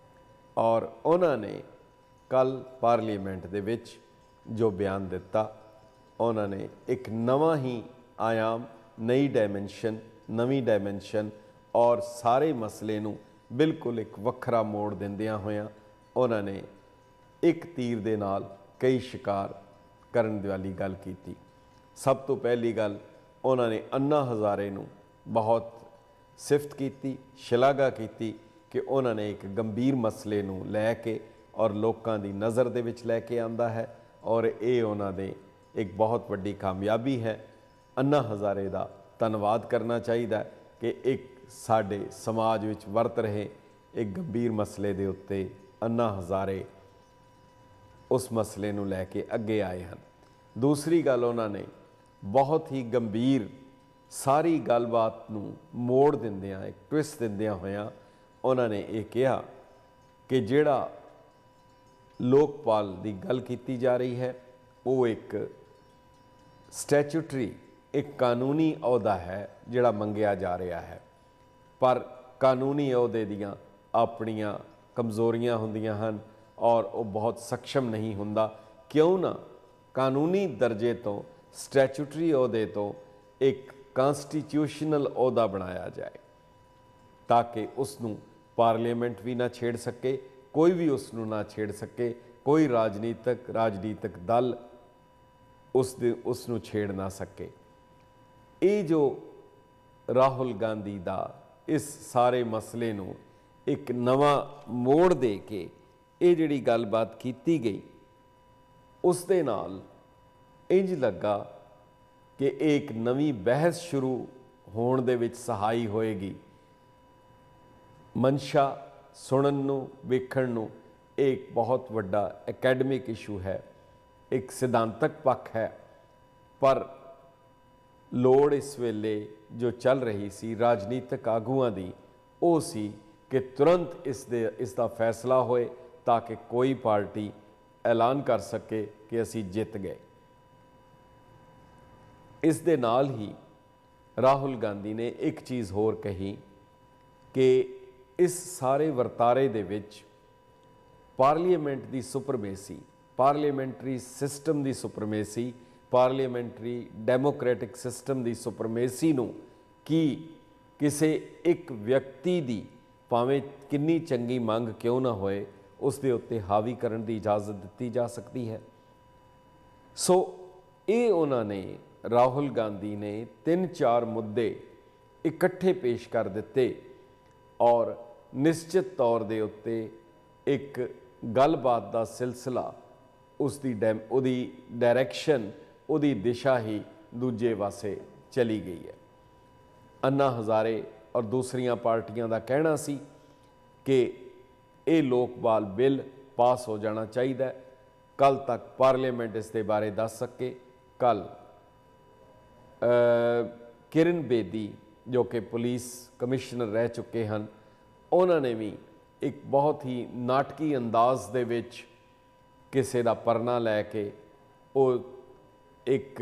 ਔਰ ਉਹਨਾਂ ਨੇ ਕੱਲ੍ਹ ਪਾਰਲੀਮੈਂਟ ਦੇ ਵਿੱਚ ਜੋ ਬਿਆਨ ਦਿੱਤਾ, ਉਹਨਾਂ ਨੇ ਇੱਕ ਨਵਾਂ ਹੀ ਆयाम, ਨਈ ਡਾਇਮੈਂਸ਼ਨ, ਨਵੀਂ ਡਾਇਮੈਂਸ਼ਨ ਔਰ ਸਾਰੇ ਮਸਲੇ ਨੂੰ ਬਿਲਕੁਲ ਇੱਕ ਵੱਖਰਾ ਮੋੜ ਦਿੰਦਿਆਂ ਹੋਇਆਂ ਉਹਨਾਂ ਨੇ ਇੱਕ ਤੀਰ ਦੇ ਨਾਲ ਕਈ ਸ਼ਿਕਾਰ ਕਰਨ ਵਾਲੀ ਗੱਲ ਕੀਤੀ। ਸਭ ਤੋਂ ਪਹਿਲੀ ਗੱਲ, ਉਹਨਾਂ ਨੇ ਅੰਨਾ ਹਜ਼ਾਰੇ ਨੂੰ ਬਹੁਤ ਸਿਫਤ ਕੀਤੀ, ਸ਼ਲਾਘਾ ਕੀਤੀ ਕਿ ਉਹਨਾਂ ਨੇ ਇੱਕ ਗੰਭੀਰ ਮਸਲੇ ਨੂੰ ਲੈ ਕੇ ਔਰ ਲੋਕਾਂ ਦੀ ਨਜ਼ਰ ਦੇ ਵਿੱਚ ਲੈ ਕੇ ਆਂਦਾ ਹੈ ਔਰ ਇਹ ਉਹਨਾਂ ਦੇ ਇੱਕ ਬਹੁਤ ਵੱਡੀ ਕਾਮਯਾਬੀ ਹੈ। ਅੰਨਾ ਹਜ਼ਾਰੇ ਦਾ ਧੰਨਵਾਦ ਕਰਨਾ ਚਾਹੀਦਾ ਕਿ ਇੱਕ ਸਾਡੇ ਸਮਾਜ ਵਿੱਚ ਵਰਤ ਰਹੇ ਇੱਕ ਗੰਭੀਰ ਮਸਲੇ ਦੇ ਉੱਤੇ ਅੰਨਾ ਹਜ਼ਾਰੇ ਉਸ ਮਸਲੇ ਨੂੰ ਲੈ ਕੇ ਅੱਗੇ ਆਏ ਹਨ। ਦੂਸਰੀ ਗੱਲ, ਉਹਨਾਂ ਨੇ ਬਹੁਤ ਹੀ ਗੰਭੀਰ ਸਾਰੀ ਗੱਲਬਾਤ ਨੂੰ ਮੋੜ ਦਿੰਦਿਆਂ, ਇੱਕ ਟਵਿਸਟ ਦਿੰਦਿਆਂ ਹੋਇਆਂ ਉਹਨਾਂ ਨੇ ਇਹ ਕਿਹਾ ਕਿ ਜਿਹੜਾ ਲੋਕਪਾਲ ਦੀ ਗੱਲ ਕੀਤੀ ਜਾ ਰਹੀ ਹੈ ਉਹ ਇੱਕ ਸਟੈਚੂਟਰੀ, ਇੱਕ ਕਾਨੂੰਨੀ ਅਹੁਦਾ ਹੈ ਜਿਹੜਾ ਮੰਗਿਆ ਜਾ ਰਿਹਾ ਹੈ, ਪਰ ਕਾਨੂੰਨੀ ਅਹੁਦੇ ਦੀਆਂ ਆਪਣੀਆਂ ਕਮਜ਼ੋਰੀਆਂ ਹੁੰਦੀਆਂ ਹਨ ਔਰ ਉਹ ਬਹੁਤ ਸક્ષਮ ਨਹੀਂ ਹੁੰਦਾ। ਕਿਉਂ ਨਾ ਕਾਨੂੰਨੀ ਦਰਜੇ ਤੋਂ, ਸਟੈਚੂਟਰੀ ਅਹੁਦੇ ਤੋਂ ਇੱਕ ਕਾਂਸਟੀਟਿਊਸ਼ਨਲ ਅਹੁਦਾ ਬਣਾਇਆ ਜਾਏ ਤਾਂ ਕਿ ਉਸ ਨੂੰ ਪਾਰਲੀਮੈਂਟ ਵੀ ਨਾ ਛੇੜ ਸਕੇ, ਕੋਈ ਵੀ ਉਸ ਨੂੰ ਨਾ ਛੇੜ ਸਕੇ, ਕੋਈ ਰਾਜਨੀਤਿਕ ਦਲ ਉਸ ਨੂੰ ਛੇੜ ਨਾ ਸਕੇ। ਇਹ ਜੋ ਰਾਹੁਲ ਗਾਂਧੀ ਦਾ ਇਸ ਸਾਰੇ ਮਸਲੇ ਨੂੰ ਇੱਕ ਨਵਾਂ ਮੋੜ ਦੇ ਕੇ ਇਹ ਜਿਹੜੀ ਗੱਲਬਾਤ ਕੀਤੀ ਗਈ, ਉਸ ਦੇ ਨਾਲ ਇੰਜ ਲੱਗਾ ਕਿ ਇਹ ਇੱਕ ਨਵੀਂ ਬਹਿਸ ਸ਼ੁਰੂ ਹੋਣ ਦੇ ਵਿੱਚ ਸਹਾਈ ਹੋਏਗੀ। ਮਨਸ਼ਾ ਸੁਣਨ ਨੂੰ, ਵੇਖਣ ਨੂੰ ਇਹ ਇੱਕ ਬਹੁਤ ਵੱਡਾ ਐਕੈਡਮਿਕ ਇਸ਼ੂ ਹੈ, ਇੱਕ ਸਿਧਾਂਤਕ ਪੱਖ ਹੈ, ਪਰ ਲੋੜ ਇਸ ਵੇਲੇ ਜੋ ਚੱਲ ਰਹੀ ਸੀ ਰਾਜਨੀਤਿਕ ਆਗੂਆਂ ਦੀ ਉਹ ਸੀ ਕਿ ਤੁਰੰਤ ਇਸ ਦਾ ਫੈਸਲਾ ਹੋਏ ਤਾਂ ਕਿ ਕੋਈ ਪਾਰਟੀ ਐਲਾਨ ਕਰ ਸਕੇ ਕਿ ਅਸੀਂ ਜਿੱਤ ਗਏ। ਇਸ ਦੇ ਨਾਲ ਹੀ ਰਾਹੁਲ ਗਾਂਧੀ ਨੇ ਇੱਕ ਚੀਜ਼ ਹੋਰ ਕਹੀ कि इस सारे ਵਰਤਾਰੇ ਦੇ ਵਿੱਚ ਪਾਰਲੀਮੈਂਟ ਦੀ ਸੁਪਰਮੇਸੀ, ਪਾਰਲੀਮੈਂਟਰੀ ਸਿਸਟਮ ਦੀ ਸੁਪਰਮੇਸੀ, ਪਾਰਲੀਮੈਂਟਰੀ ਡੈਮੋਕ੍ਰੈਟਿਕ ਸਿਸਟਮ ਦੀ ਸੁਪਰਮੇਸੀ ਨੂੰ ਕੀ ਕਿਸੇ ਇੱਕ ਵਿਅਕਤੀ ਦੀ ਭਾਵੇਂ ਕਿੰਨੀ ਚੰਗੀ ਮੰਗ ਕਿਉਂ ਨਾ ਹੋਏ ਉਸ ਦੇ ਉੱਤੇ ਹਾਵੀ ਕਰਨ ਦੀ ਇਜਾਜ਼ਤ ਦਿੱਤੀ ਜਾ ਸਕਦੀ ਹੈ। ਸੋ ਇਹ ਉਹਨਾਂ ਨੇ, ਰਾਹੁਲ ਗਾਂਧੀ ਨੇ 3-4 ਮੁੱਦੇ ਇਕੱਠੇ ਪੇਸ਼ ਕਰ ਦਿੱਤੇ ਔਰ ਨਿਸ਼ਚਿਤ ਤੌਰ ਦੇ ਉੱਤੇ ਇੱਕ ਗੱਲਬਾਤ ਦਾ ਸਿਲਸਿਲਾ, ਉਹਦੀ ਡਾਇਰੈਕਸ਼ਨ, ਉਹਦੀ ਦਿਸ਼ਾ ਹੀ ਦੂਜੇ ਪਾਸੇ ਚਲੀ ਗਈ ਹੈ। अन्ना हज़ारे और दूसरियां पार्टियां का कहना सी कि ये लोकपाल बिल पास हो जाना चाहिए, कल तक पार्लीमेंट इस दे बारे दस सके। कल किरण बेदी जो कि पुलिस कमिश्नर रह चुके हैं, उन्होंने भी एक बहुत ही नाटकी अंदाज दे विच किसी का परना लैके वो एक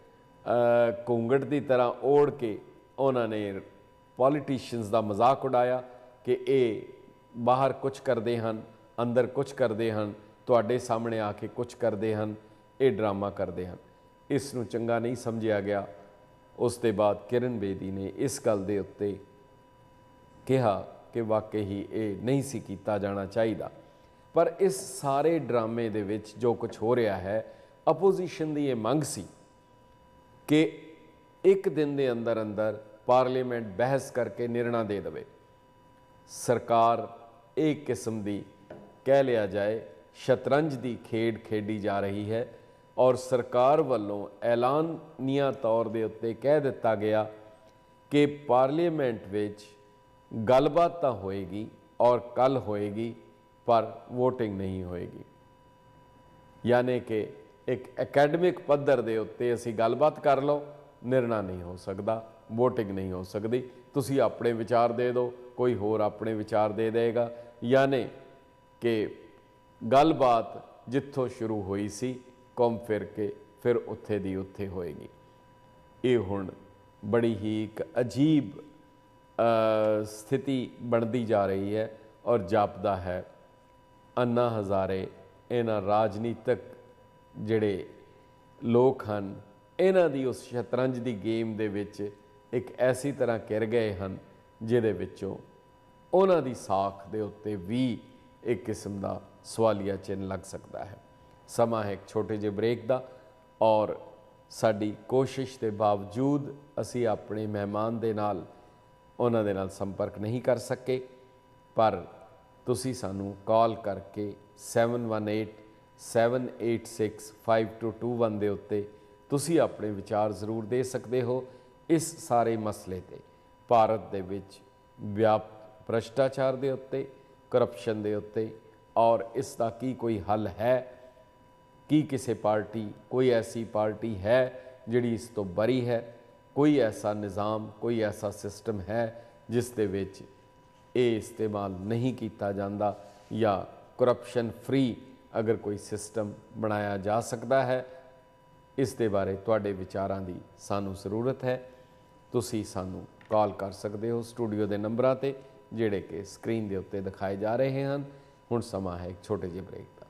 घूंघट की तरह ओढ़ के उन्होंने पॉलिटिशियंस का मजाक उड़ाया कि ये बाहर कुछ करते हैं, अंदर कुछ करते हैं, तुहाडे सामने आके कुछ करते हैं, ये ड्रामा करते हैं। इसनूं चंगा नहीं समझिया गया। उस दे बाद किरण बेदी ने इस गल दे उत्ते कहा कि वाकई ही ये नहीं सी कीता जाना चाहिए। पर इस सारे ड्रामे दे विच जो कुछ हो रहा है, अपोजिशन की ये मंग सी कि एक दिन के अंदर अंदर पार्लीमेंट बहस करके निर्णय दे दे। सरकार एक किस्म की कह लिया जाए शतरंज की खेड खेडी जा रही है और सरकार वालों ऐलानिया तौर के उत्ते कह दिता गया कि पार्लीमेंट विच गलबात तो होएगी और कल होएगी पर वोटिंग नहीं होएगी। यानी कि एक एकेडमिक पद्धर के उत्ते असी गलबात कर लो, निर्णय नहीं हो सकता, वोटिंग नहीं हो सकती, तुसी अपने विचार दे दो, कोई होर अपने विचार दे देगा। यानी कि गलबात जिथों शुरू हुई सी घूम फिर के फिर उत्थे दी उत्थे होएगी। ये हुण बड़ी ही एक अजीब स्थिति बनती जा रही है और जापदा है अन्ना हज़ारे इन्हां राजनीतिक जिहड़े लोग हैं इन्हां दी उस शतरंज की गेम दे विच एक ऐसी तरह घिर गए हैं जिहदे विचों उन्हां दी साख दे उत्ते भी एक किस्म का सवालिया चिन्ह लग सकता है। समा है एक छोटे जे ब्रेक का और साडी कोशिश के बावजूद असी अपने मेहमान दे नाल उन्हां दे नाल संपर्क नहीं कर सके, पर तुसी सानू कॉल करके 7187865221 दे उत्ते तुसी अपने विचार जरूर दे सकते हो इस सारे मसले ते। भारत दे विच व्यापक भ्रष्टाचार दे उत्ते, करप्शन दे उत्ते और इसका की कोई हल है कि किसी पार्टी, कोई ऐसी पार्टी है जिहड़ी इस तो बरी है, कोई ऐसा निज़ाम, कोई ऐसा सिस्टम है जिस दे विच ये इस्तेमाल नहीं किया जाता या करप्शन फ्री अगर कोई सिस्टम बनाया जा सकता है। इस दे बारे तुहाडे विचारां दी सानू ज़रूरत है। तुसी सानू कॉल कर सकते हो स्टूडियो के नंबरां ते जिहड़े कि स्क्रीन के उत्ते दिखाए जा रहे हैं। हुण समा है एक छोटे जे ब्रेक का।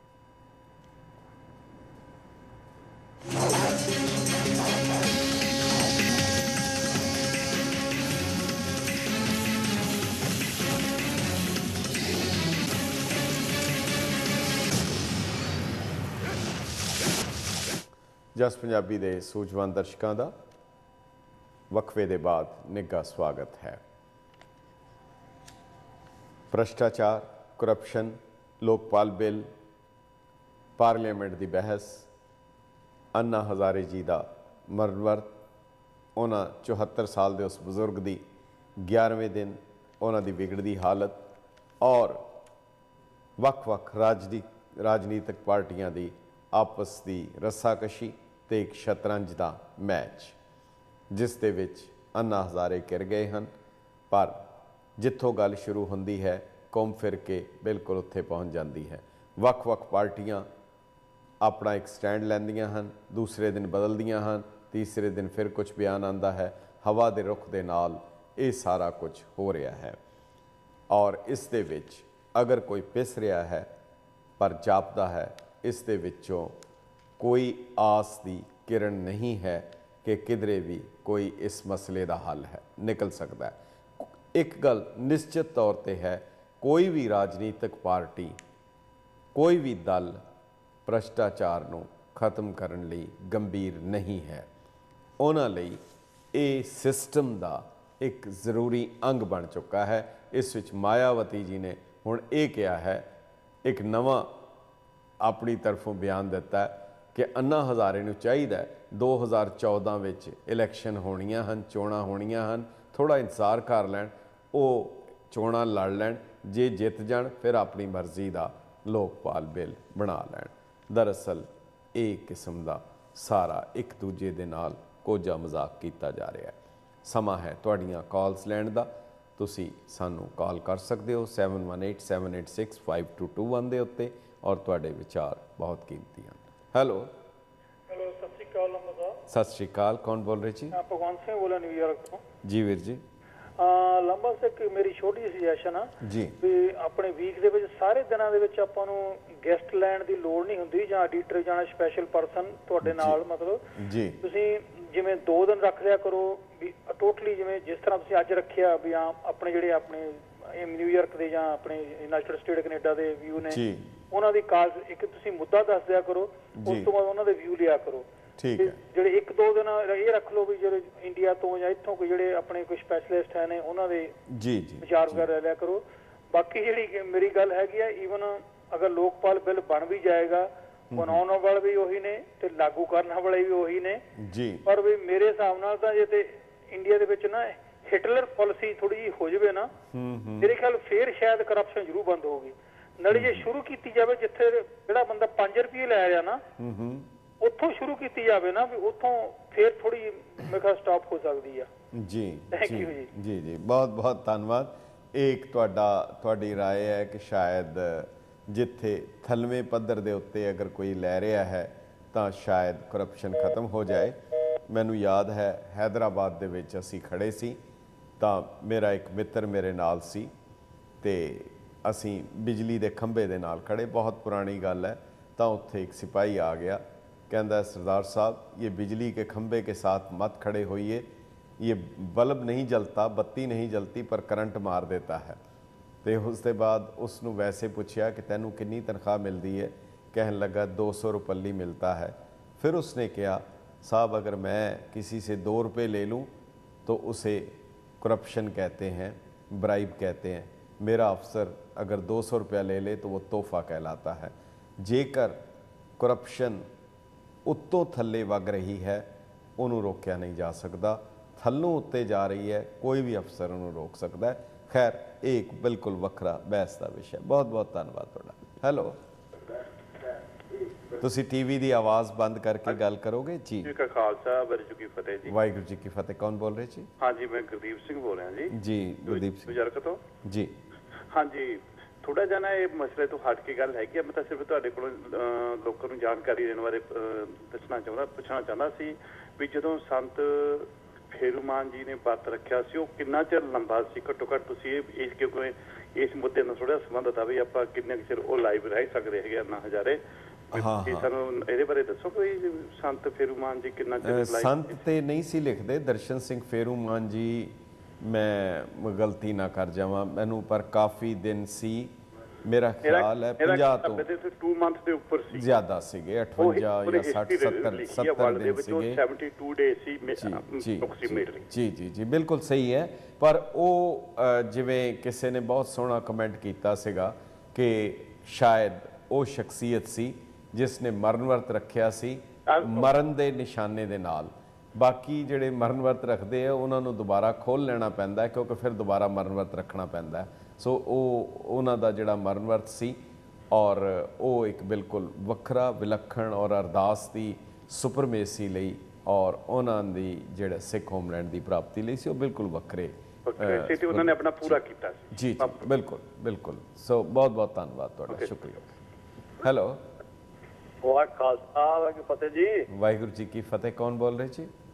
जस पंजाबी दे सूझवान दर्शकों का वक्फे के बाद निघा स्वागत है। भ्रष्टाचार, करप्शन, लोकपाल बिल, पार्लीमेंट की बहस, अन्ना हज़ारे जी का मरण वर्त, उन्होंने 74 साल के उस बजुर्ग की 11वें दिन उन्होंने बिगड़ती हालत और वख-वख राजनीतिक पार्टियां की आपस की रस्साकशी ते एक शतरंज का मैच जिस दे विच अन्ना हज़ारे घिर गए हैं, पर जिथों गल शुरू होंदी है घूम फिर के बिल्कुल उत्थे पहुँच जाती है। वख-वख पार्टियां अपना एक स्टैंड लैंदियां हैं, दूसरे दिन बदलदियां हैं, तीसरे दिन फिर कुछ बयान आंदा है। हवा के रुख के नाल ਇਹ ਸਾਰਾ ਕੁਝ ਹੋ ਰਿਹਾ ਹੈ। ਔਰ ਇਸ ਦੇ ਵਿੱਚ ਅਗਰ ਕੋਈ ਪਿਸ ਰਿਹਾ ਹੈ ਪਰ ਜਾਪਦਾ ਹੈ ਇਸ ਦੇ ਵਿੱਚੋਂ ਕੋਈ ਆਸ ਦੀ ਕਿਰਨ ਨਹੀਂ ਹੈ ਕਿ ਕਿਧਰੇ ਵੀ ਕੋਈ ਇਸ ਮਸਲੇ ਦਾ ਹੱਲ ਹੈ ਨਿਕਲ ਸਕਦਾ ਹੈ। ਇੱਕ ਗੱਲ ਨਿਸ਼ਚਿਤ ਤੌਰ ਤੇ ਹੈ, ਕੋਈ ਵੀ ਰਾਜਨੀਤਿਕ ਪਾਰਟੀ, ਕੋਈ ਵੀ ਦਲ ਭ੍ਰਸ਼ਟਾਚਾਰ ਨੂੰ ਖਤਮ ਕਰਨ ਲਈ ਗੰਭੀਰ ਨਹੀਂ ਹੈ। ਉਹਨਾਂ ਲਈ ਇਹ ਸਿਸਟਮ ਦਾ ਇੱਕ ਜ਼ਰੂਰੀ ਅੰਗ ਬਣ ਚੁੱਕਾ ਹੈ। ਇਸ ਵਿੱਚ ਮਾਇਆਵਤੀ ਜੀ ਨੇ ਹੁਣ ਇਹ ਕਿਹਾ ਹੈ, ਇੱਕ ਨਵਾਂ ਆਪਣੀ ਤਰਫੋਂ ਬਿਆਨ ਦਿੱਤਾ ਕਿ ਅੰਨਾ ਹਜ਼ਾਰੇ ਨੂੰ ਚਾਹੀਦਾ 2014 ਵਿੱਚ ਇਲੈਕਸ਼ਨ ਹੋਣੀਆਂ ਹਨ, ਚੋਣਾਂ ਹੋਣੀਆਂ ਹਨ, ਥੋੜ੍ਹਾ ਇੰਤਜ਼ਾਰ ਕਰ ਲੈਣ, ਉਹ ਚੋਣਾਂ ਲੜ ਲੈਣ, ਜੇ ਜਿੱਤ ਜਾਣ ਫਿਰ ਆਪਣੀ ਮਰਜ਼ੀ ਦਾ ਲੋਕਪਾਲ ਬਿੱਲ ਬਣਾ ਲੈਣ। ਦਰਅਸਲ ਇਹ ਕਿਸਮ ਦਾ ਸਾਰਾ ਇੱਕ ਦੂਜੇ ਦੇ ਨਾਲ ਕੋਝਾ ਮਜ਼ਾਕ ਕੀਤਾ ਜਾ ਰਿਹਾ ਹੈ। ਸਮਾਂ ਹੈ ਤੁਹਾਡੀਆਂ ਕਾਲਸ ਲੈਣ ਦਾ। ਤੁਸੀਂ ਸਾਨੂੰ ਕਾਲ ਕਰ ਸਕਦੇ ਹੋ 7187865221 ਦੇ ਉੱਤੇ ਔਰ ਤੁਹਾਡੇ ਵਿਚਾਰ ਬਹੁਤ ਕੀਮਤੀ ਹਨ। ਹੈਲੋ ਹੈਲੋ, ਸਤਿ ਸ਼੍ਰੀ ਅਕਾਲ ਲੰਬਾ ਸਤਿ ਸ਼੍ਰੀ ਅਕਾਲ, ਕੌਣ ਬੋਲ ਰਹੇ ਜੀ? ਭਗਵੰਤ ਸਿੰਘ ਬੋਲਿਆ ਨਿਊਯਾਰਕ ਤੋਂ। ਜੀ ਵੀਰ ਜੀ। ਲੰਬਾ ਸਿੰਘ ਮੇਰੀ ਛੋਟੀ ਸੁਜੈਸ਼ਨ ਆ ਜੀ ਵੀ ਆਪਣੇ ਵੀਕ ਦੇ ਵਿੱਚ ਸਾਰੇ ਦਿਨਾਂ ਦੇ ਵਿੱਚ ਆਪਾਂ ਨੂੰ ਗੈਸਟ ਲੈਣ ਦੀ ਲੋੜ ਨਹੀਂ ਹੁੰਦੀ, ਜਾਂ ਐਡੀਟਰ ਜਾਂ ਸਪੈਸ਼ਲ ਪਰਸਨ ਤੁਹਾਡੇ ਨਾਲ, ਮਤਲਬ ਜੀ ਤੁਸੀਂ ਜਿਵੇਂ 2 ਦਿਨ ਰੱਖ ਲਿਆ ਕਰੋ ਵੀ ਟੋਟਲੀ, ਜਿਵੇਂ ਜਿਸ ਤਰ੍ਹਾਂ ਤੁਸੀਂ ਅੱਜ ਰੱਖਿਆ ਵੀ ਆਪਣੇ ਜਿਹੜੇ ਆਪਣੇ ਨਿਊਯਾਰਕ ਦੇ ਜਾਂ ਆਪਣੇ ਯੂਨਾਈਟਿਡ ਸਟੇਟ ਕੈਨੇਡਾ ਦੇ ਵਿਊ ਨੇ, ਉਹਨਾਂ ਦੀ ਕਾਲ ਇੱਕ ਤੁਸੀਂ ਮੁੱਦਾ ਦੱਸ ਦਿਆ ਕਰੋ, ਉਸ ਤੋਂ ਬਾਅਦ ਉਹਨਾਂ ਦੇ ਵਿਊ ਲਿਆ ਕਰੋ। ਠੀਕ ਹੈ। ਜਿਹੜੇ 1-2 ਦਿਨ ਇਹ ਰੱਖ ਲਓ ਵੀ ਜਿਹੜੇ ਇੰਡੀਆ ਤੋਂ ਜਾਂ ਇੱਥੋਂ ਕੋਈ ਜਿਹੜੇ ਆਪਣੇ ਕੋਈ ਸਪੈਸ਼ਲਿਸਟ ਹੈ ਨੇ ਉਹਨਾਂ ਦੇ ਜੀ ਵਿਚਾਰ ਵਗੈਰਾ ਲਿਆ ਕਰੋ। ਬਾਕੀ ਜਿਹੜੀ ਮੇਰੀ ਗੱਲ ਹੈਗੀ ਆ, ਈਵਨ ਅਗਰ ਲੋਕਪਾਲ ਬਿੱਲ ਬਣ ਵੀ ਜਾਏਗਾ, ਬਣਾਉਣ ਵਾਲੇ ਵੀ ਉਹੀ ਨੇ ਤੇ ਲਾਗੂ ਕਰਨ ਵਾਲੇ ਵੀ ਉਹੀ ਨੇ ਜੀ। ਪਰ ਵੀ ਮੇਰੇ ਹਿਸਾਬ ਨਾਲ ਤਾਂ ਜੇ ਤੇ ਇੰਡੀਆ ਦੇ ਵਿੱਚ ਨਾ ਹਿਟਲਰ ਪਾਲਿਸੀ ਥੋੜੀ ਜਿਹੀ ਹੋ ਜਾਵੇ ਨਾ, ਮੇਰੇ ਖਿਆਲ ਫੇਰ ਸ਼ਾਇਦ ਕਰਪਸ਼ਨ ਜ਼ਰੂਰ ਬੰਦ ਹੋਊਗੀ। ਨਾਲੇ ਜੇ ਸ਼ੁਰੂ ਕੀਤੀ ਜਾਵੇ ਜਿੱਥੇ ਜਿਹੜਾ ਬੰਦਾ 5 ਰੁਪਏ ਲੈ ਰਿਹਾ ਨਾ, ਉੱਥੋਂ ਸ਼ੁਰੂ ਕੀਤੀ ਜਾਵੇ ਨਾ, ਵੀ ਉੱਥੋਂ ਫੇਰ ਥੋੜੀ ਮੇਰੇ ਖਿਆਲ ਸਟਾਪ ਹੋ ਸਕਦੀ ਆ। ਜੀ ਥੈਂਕ ਯੂ ਜੀ। ਜੀ ਜੀ, ਬਹੁਤ ਬਹੁਤ ਧੰਨਵਾਦ। ਇੱਕ ਤੁਹਾਡੀ ਰਾਏ ਹੈ ਕਿ ਸ਼ਾਇਦ ਜਿੱਥੇ ਥਲਵੇਂ ਪੱਧਰ ਦੇ ਉੱਤੇ ਅਗਰ ਕੋਈ ਲੈ ਰਿਹਾ ਹੈ ਤਾਂ ਸ਼ਾਇਦ ਕਰਪਸ਼ਨ ਖਤਮ ਹੋ ਜਾਏ। ਮੈਨੂੰ ਯਾਦ ਹੈ ਹੈਦਰਾਬਾਦ ਦੇ ਵਿੱਚ ਅਸੀਂ ਖੜੇ ਸੀ ਤਾਂ ਮੇਰਾ ਇੱਕ ਮਿੱਤਰ ਮੇਰੇ ਨਾਲ ਸੀ ਤੇ ਅਸੀਂ ਬਿਜਲੀ ਦੇ ਖੰਭੇ ਦੇ ਨਾਲ ਖੜੇ, ਬਹੁਤ ਪੁਰਾਣੀ ਗੱਲ ਹੈ। ਤਾਂ ਉੱਥੇ ਇੱਕ ਸਿਪਾਹੀ ਆ ਗਿਆ, कहता सरदार साहब ये बिजली के खंभे के साथ मत खड़े होइए, ये बल्ब नहीं जलता, बत्ती नहीं जलती पर करंट मार देता है। तो उसके बाद उसनू वैसे पूछया कि तैनू कितनी तनख्वाह मिलती है, कहने लगा 200 रुपये मिलता है। फिर उसने कहा साहब अगर मैं किसी से 2 रुपये ले लूँ तो उसे करप्शन कहते हैं, ब्राइब कहते हैं। मेरा अफसर अगर 200 रुपया ले ले तो वो तोहफा कहलाता है। जेकर करप्शन उत्तों थल्ले वग रही है उन्होंने रोकया नहीं जा सकता, थल्लों उत्ते जा रही है कोई भी अफसर उन्होंने रोक सकता है। खैर एक बिल्कुल वखरा बहस का विषय। बहुत बहुत धन्यवाद तुहाडा। हैलो तुसी टीवी की आवाज़ बंद करके गल करोगे जी? जी का खालसा वाहिगुरू जी की फतेह जी। वाहिगुरू जी की फतेह। कौन बोल रहे जी? हाँ जी मैं गुरदीप सिंह बोल रहा जी। जी गुरदीप सिंह बुजुर्ग तो जी। हाँ जी थोड़ा जिहा ना ये मसले तो हट के गल हैगी, मैं तो सिर्फ तुहाडे कोलों लोकां नूं जानकारी देण बारे पुछना चाहता सी भी जदों संत फेरूमान जी ने व्रत रखिया सी वो कितना चिर लंबा सी? घट्टो घट्ट तुसीं इस क्योंकि इस मुद्दे नाल थोड़ा संबंधित आ भी आपां किन्ने चिर वो लाइव रह सकदे हैगे अन्ना हजारे। संत फेरूमान जी कितना संत ते नहीं सी लिखते, दर्शन सिंह फेरूमान जी मैं गलती ना कर जावां मैनू पर काफ़ी दिन सी, मेरा ख्याल है 50 तो 2 मंथ ਦੇ ਉੱਪਰ ਸੀ, ਜ਼ਿਆਦਾ ਸੀਗੇ 58 ਜਾਂ 60 70 दिन ਸੀਗੇ, 72 ਡੇਜ਼ ਸੀ ਅਪਰੋਕਸੀਮੇਟਲੀ। ਜੀ ਜੀ ਜੀ ਬਿਲਕੁਲ ਸਹੀ ਹੈ। ਪਰ ਉਹ ਜਿਵੇਂ ਕਿਸੇ ਨੇ ਬਹੁਤ ਸੋਹਣਾ ਕਮੈਂਟ ਕੀਤਾ ਸੀਗਾ ਕਿ ਸ਼ਾਇਦ ਉਹ ਸ਼ਖਸੀਅਤ ਸੀ ਜਿਸ ਨੇ ਮਰਨ ਵਰਤ ਰੱਖਿਆ ਸੀ ਮਰਨ ਦੇ ਨਿਸ਼ਾਨੇ ਦੇ ਨਾਲ। ਬਾਕੀ ਜਿਹੜੇ ਮਰਨ ਵਰਤ ਰੱਖਦੇ ਆ ਉਹਨਾਂ ਨੂੰ ਦੁਬਾਰਾ ਖੋਲ੍ਹ ਲੈਣਾ ਪੈਂਦਾ ਕਿਉਂਕਿ ਫਿਰ ਦੁਬਾਰਾ ਮਰਨ ਵਰਤ ਰੱਖਣਾ ਪੈਂਦਾ। ਸੋ ਉਹਨਾਂ ਦਾ ਜਿਹੜਾ ਮਰਨ ਵਰਤ ਸੀ ਔਰ ਉਹ ਇੱਕ ਬਿਲਕੁਲ ਵੱਖਰਾ ਵਿਲੱਖਣ ਔਰ ਅਰਦਾਸ ਦੀ ਸੁਪਰਮੇਸੀ ਲਈ ਔਰ ਉਹਨਾਂ ਦੀ ਜਿਹੜਾ ਸਿੱਖ ਹੋਮਲੈਂਡ ਦੀ ਪ੍ਰਾਪਤੀ ਲਈ ਸੀ ਉਹ ਬਿਲਕੁਲ ਵੱਖਰੇ ਸੀ, ਉਹਨਾਂ ਨੇ ਆਪਣਾ ਪੂਰਾ ਕੀਤਾ ਸੀ। ਜੀ ਜੀ ਬਿਲਕੁਲ ਬਿਲकुल। ਸੋ ਬਹੁਤ ਬਹੁਤ ਧੰਨਵਾਦ ਤੁਹਾਡਾ, ਸ਼ੁਕਰੀਆ। ਹੈਲੋ ਵਾਹਿਗੁਰੂ ਜੀ ਕੀ ਫਤਿਹ। ਕੌਣ ਬੋਲ ਰਹੇ ਜੀ?